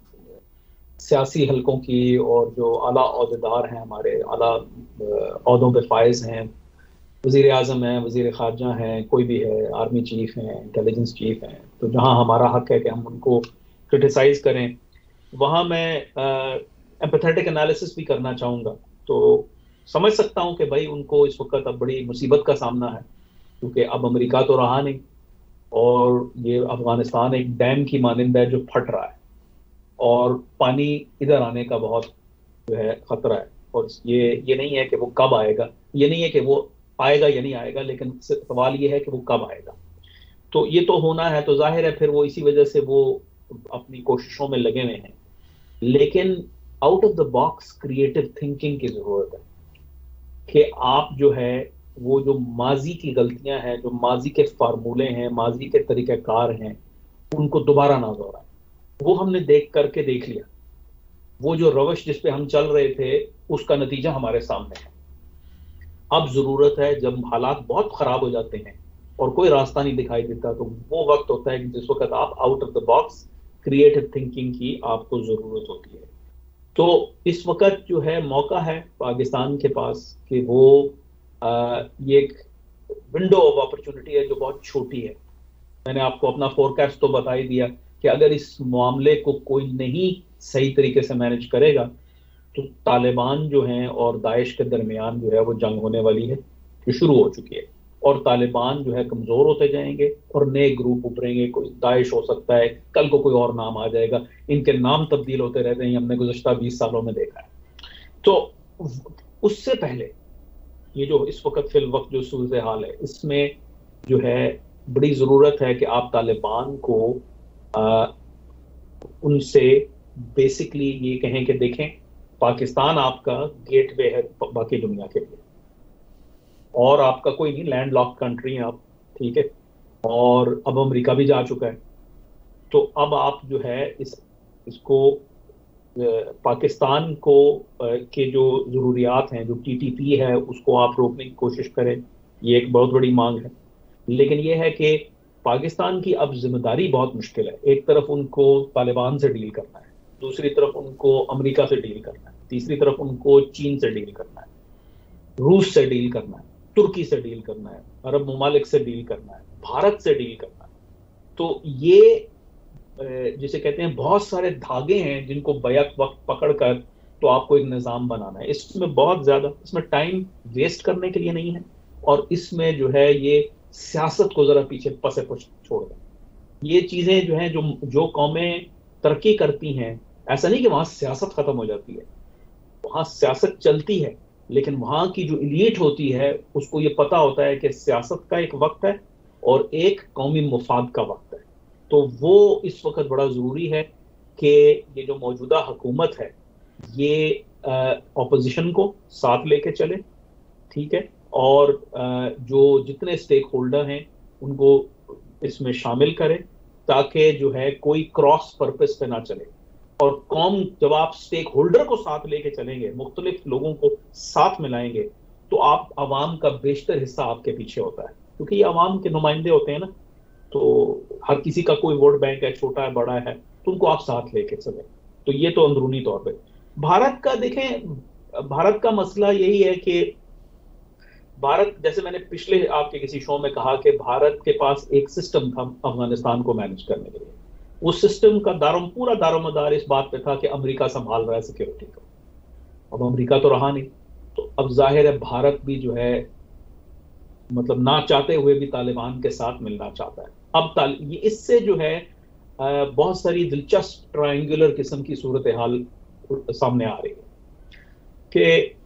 [SPEAKER 2] سیاسی حلقوں کی، اور جو اعلیٰ عہدیدار ہیں ہمارے، اعلیٰ عہدوں پہ فائز ہیں، وزیر اعظم ہیں، وزیر خارجہ ہیں، کوئی بھی ہے، آرمی چیف ہیں، انٹیلیجنس چیف ہیں، تو جہاں ہمارا حق ہے کہ ہم ان کو کرٹیسائز کریں، وہاں میں ایمپیتھیٹک انالیسس بھی کرنا چاہوں گا. تو سمجھ سکتا ہوں کہ بھائی ان کو اس وقت اب بڑی مصیبت کا سامنا ہے، کیونکہ اب امریکہ تو رہا نہیں، اور یہ افغانستان ایک ڈیم کی مانند ہے جو پھٹ رہا ہے، اور پانی ادھر آنے کا بہت جو ہے خطرہ ہے. اور یہ یہ نہیں ہے کہ وہ کب آئے گا، یہ نہیں ہے کہ وہ آئے گا یا نہیں آئے گا، لیکن سوال یہ ہے کہ وہ کب آئے گا. تو یہ تو ہونا ہے، تو ظاہر ہے پھر وہ اسی وجہ سے وہ اپنی کوششوں میں لگے ہوئے ہیں. لیکن out of the box creative thinking کی ضرورت ہے، کہ آپ جو ہے وہ جو ماضی کی غلطیاں ہیں، جو ماضی کے فارمولے ہیں، ماضی کے طریقہ کار ہیں، ان کو دوبارہ نہ دہرائیں. وہ ہم نے دیکھ کر کے دیکھ لیا، وہ جو روش جس پہ ہم چل رہے تھے اس کا نتیجہ ہمارے سامنے ہے. اب ضرورت ہے، جب حالات بہت خراب ہو جاتے ہیں اور کوئی راستہ نہیں دکھائی دیتا، تو وہ وقت ہوتا ہے کہ جس وقت آپ out of the box creative thinking کی آپ کو ضرورت ہوتی ہے. تو اس وقت جو ہے موقع ہے پاکستان کے پاس کہ وہ یہ ایک ونڈو آف اپرچونٹی ہے جو بہت چھوٹی ہے. میں نے آپ کو اپنا فورکاسٹ تو بتا ہی دیا کہ اگر اس معاملے کو کوئی نہیں صحیح طریقے سے مینج کرے گا تو طالبان جو ہیں اور داعش کے درمیان جو ہے وہ جنگ ہونے والی ہے، جو شروع ہو چکی ہے، اور طالبان جو ہے کمزور ہوتے جائیں گے اور نئے گروپ ابھریں گے. کوئی داعش ہو سکتا ہے، کل کو کوئی اور نام آ جائے گا، ان کے نام تبدیل ہوتے رہتے ہیں، ہم نے گزشتہ بیس سالوں میں دیکھا ہے. تو اس سے پہلے یہ جو اس وقت فی الوقت جو صورتحال ہے، اس میں جو ہے بڑی ضرورت ہے کہ آپ طالبان کو آ, ان سے بیسکلی یہ کہیں کہ دیکھیں پاکستان آپ کا گیٹ وے ہے باقی دنیا کے لیے، اور آپ کا کوئی نہیں، لینڈ لاک کنٹری ہیں آپ، ٹھیک ہے، اور اب امریکہ بھی جا چکا ہے. تو اب آپ جو ہے اس اس کو پاکستان کو کے جو ضروریات ہیں، جو ٹی ٹی پی ہے، اس کو آپ روکنے کی کوشش کریں. یہ ایک بہت بڑی مانگ ہے. لیکن یہ ہے کہ پاکستان کی اب ذمہ داری بہت مشکل ہے. ایک طرف ان کو طالبان سے ڈیل کرنا ہے، دوسری طرف ان کو امریکہ سے ڈیل کرنا ہے، تیسری طرف ان کو چین سے ڈیل کرنا ہے، روس سے ڈیل کرنا ہے، ترکی سے ڈیل کرنا ہے، عرب ممالک سے ڈیل کرنا ہے، بھارت سے ڈیل کرنا ہے. تو یہ جسے کہتے ہیں بہت سارے دھاگے ہیں جن کو بیک وقت پکڑ کر تو آپ کو ایک نظام بنانا ہے. اس میں بہت زیادہ اس میں ٹائم ویسٹ کرنے کے لیے نہیں ہے، اور اس میں جو ہے یہ سیاست کو ذرا پیچھے پسے پش چھوڑ دیں. یہ چیزیں جو ہیں جو جو قومیں ترقی کرتی ہیں، ایسا نہیں کہ وہاں سیاست ختم ہو جاتی ہے، وہاں سیاست چلتی ہے، لیکن وہاں کی جو ایلیٹ ہوتی ہے اس کو یہ پتا ہوتا ہے کہ سیاست کا ایک وقت ہے اور ایک قومی مفاد کا وقت ہے. تو وہ اس وقت بڑا ضروری ہے کہ یہ جو موجودہ حکومت ہے یہ اپوزیشن کو ساتھ لے کے چلے، ٹھیک ہے، اور جو جتنے سٹیک ہولڈر ہیں ان کو اس میں شامل کرے، تاکہ جو ہے کوئی کراس پرپس پہ نہ چلے. اور قوم جب آپ سٹیک ہولڈر کو ساتھ لے کے چلیں گے، مختلف لوگوں کو ساتھ ملائیں گے، تو آپ عوام کا بیشتر حصہ آپ کے پیچھے ہوتا ہے، کیونکہ یہ عوام کے نمائندے ہوتے ہیں نا. تو ہر کسی کا کوئی ووٹ بینک ہے، چھوٹا ہے بڑا ہے، تو ان کو آپ ساتھ لے کے چلیں. تو یہ تو اندرونی طور پہ. بھارت کا دیکھیں، بھارت کا مسئلہ یہی ہے کہ بھارت، جیسے میں نے پچھلے آپ کے کسی شو میں کہا کہ بھارت کے پاس ایک سسٹم تھا افغانستان کو مینج کرنے کے لیے. اس سسٹم کا دارم پورا دار و مدار اس بات پہ تھا کہ امریکہ سنبھال رہا ہے سیکیورٹی کو. اب امریکہ تو رہا نہیں، تو اب ظاہر ہے بھارت بھی جو ہے مطلب نہ چاہتے ہوئے بھی طالبان کے ساتھ ملنا چاہتا ہے. اب یہ اس سے جو ہے بہت ساری دلچسپ ٹرائنگولر قسم کی صورتحال سامنے آ رہی ہے کہ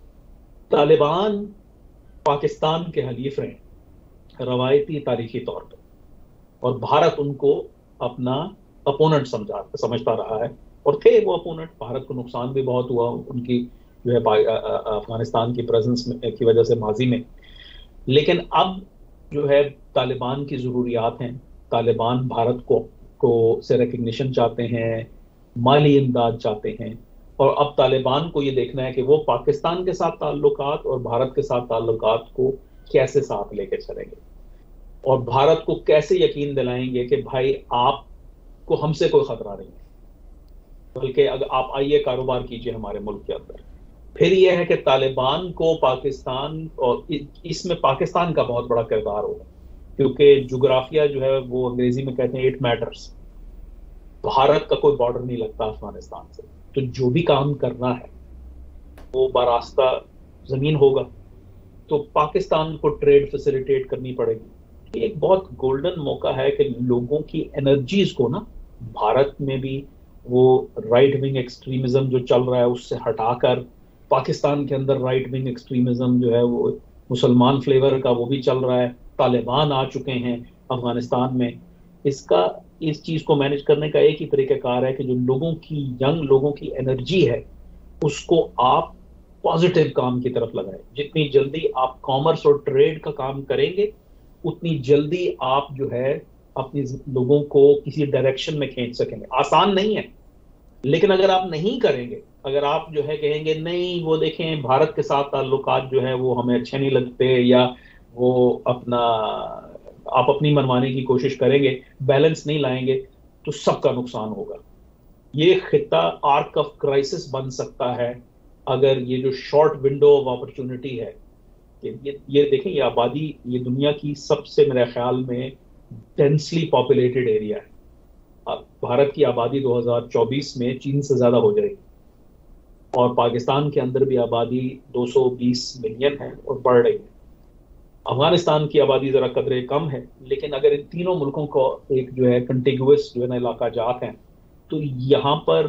[SPEAKER 2] طالبان پاکستان کے حلیف رہے روایتی تاریخی طور پر، اور بھارت ان کو اپنا अपोनेंट समझा समझता रहा है, और थे वो अपोनेंट। भारत को नुकसान भी बहुत हुआ उनकी जो है अफगानिस्तान की प्रेजेंस की वजह से माजी में। लेकिन अब जो है तालिबान की ज़रूरियात हैं, तालिबान भारत को को से रिकग्निशन चाहते हैं, माली इमदाद चाहते हैं, और अब तालिबान को ये देखना है कि वो पाकिस्तान के साथ ताल्लुकात और भारत के साथ ताल्लुकात को कैसे साथ लेके चलेंगे, और भारत को कैसे यकीन दिलाएंगे कि भाई आपको हमसे कोई खतरा नहीं है, बल्कि अगर आप आइए कारोबार कीजिए हमारे मुल्क के अंदर। फिर यह है कि तालिबान को पाकिस्तान, और इसमें पाकिस्तान का बहुत बड़ा किरदार होगा, क्योंकि जुग्राफिया जो है वो अंग्रेजी में कहते हैं इट मैटर्स। भारत का कोई बॉर्डर नहीं लगता अफगानिस्तान से, तो जो भी काम करना है वो बरास्ता जमीन होगा, तो पाकिस्तान को ट्रेड फैसिलिटेट करनी पड़ेगी। ये एक बहुत गोल्डन मौका है कि लोगों की एनर्जीज को ना, भारत में भी वो राइट विंग एक्सट्रीमिज्म जो चल रहा है उससे हटाकर पाकिस्तान के अंदर राइट विंग एक्सट्रीमिज्म जो है वो मुसलमान फ्लेवर का वो भी चल रहा है। तालिबान आ चुके हैं अफगानिस्तान में। इसका इस चीज को मैनेज करने का एक ही तरीकाकार है कि जो लोगों की, यंग लोगों की एनर्जी है उसको आप पॉजिटिव काम की तरफ लगाएं। जितनी जल्दी आप कॉमर्स और ट्रेड का काम करेंगे उतनी जल्दी आप जो है अपनी लोगों को किसी डायरेक्शन में खींच सकेंगे। आसान नहीं है, लेकिन अगर आप नहीं करेंगे, अगर आप जो है कहेंगे नहीं वो देखें भारत के साथ ताल्लुकात जो है वो हमें अच्छे नहीं लगते, या वो अपना आप अपनी मनमानी की कोशिश करेंगे, बैलेंस नहीं लाएंगे, तो सबका नुकसान होगा। ये खिता आर्क ऑफ क्राइसिस बन सकता है अगर ये जो शॉर्ट विंडो ऑफ अपॉर्चुनिटी है, ये ये देखें ये आबादी, ये दुनिया की सबसे मेरे ख्याल में डेंसली पॉपुलेटेड एरिया है। भारत की आबादी दो हज़ार चौबीस में चीन से ज्यादा हो जाएगी, और पाकिस्तान के अंदर भी आबादी दो सौ बीस मिलियन है और बढ़ रही है। अफगानिस्तान की आबादी जरा कदरे कम है, लेकिन अगर इन तीनों मुल्कों को एक जो है कंटिगुअस जो है ना इलाका जात हैं, तो यहाँ पर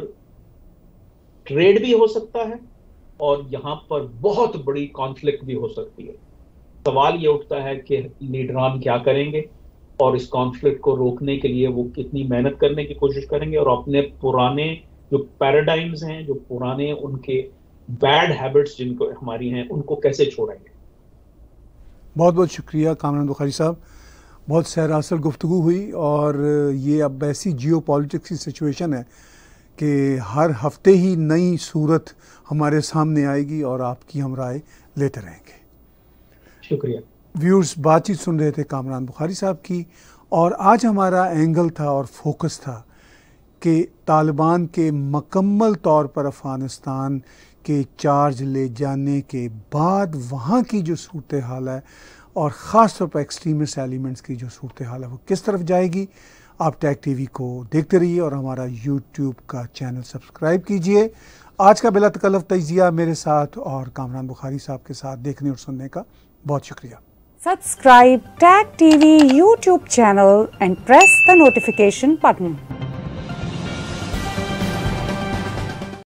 [SPEAKER 2] ट्रेड भी हो सकता है और यहाँ पर बहुत बड़ी कॉन्फ्लिक्ट भी हो सकती है। सवाल ये उठता है कि लीडरान क्या करेंगे और इस कॉन्फ्लिक्ट को रोकने के लिए वो कितनी मेहनत करने की कोशिश करेंगे, और अपने पुराने जो पैराडाइम्स हैं, जो पुराने उनके बैड हैबिट्स जिनको हमारी हैं, उनको कैसे छोड़ेंगे।
[SPEAKER 1] बहुत बहुत शुक्रिया कामरान बुखारी साहब, बहुत सहरासल गुफ्तगू हुई, और ये अब ऐसी जियो पॉलिटिक्स की सिचुएशन है कि हर हफ्ते ही नई सूरत हमारे सामने आएगी और आपकी हम राय लेते रहेंगे।
[SPEAKER 2] शुक्रिया।
[SPEAKER 1] व्यूअर्स, बातचीत सुन रहे थे कामरान बुखारी साहब की, और आज हमारा एंगल था और फोकस था कि तालिबान के मुकम्मल तौर पर अफ़गानिस्तान के चार्ज ले जाने के बाद वहाँ की जो सूरत हाल है, और ख़ास तौर पर एक्सट्रीमिस्ट एलिमेंट्स की जो सूरत हाल है वो किस तरफ जाएगी। आप टैग टीवी को देखते रहिए और हमारा यूट्यूब का चैनल सब्सक्राइब कीजिए। आज का बिला तकल्लुफ़ तजिया मेरे साथ और कामरान बुखारी साहब के साथ देखने और सुनने का बहुत शुक्रिया।
[SPEAKER 3] Subscribe Tag T V YouTube channel and press the notification button.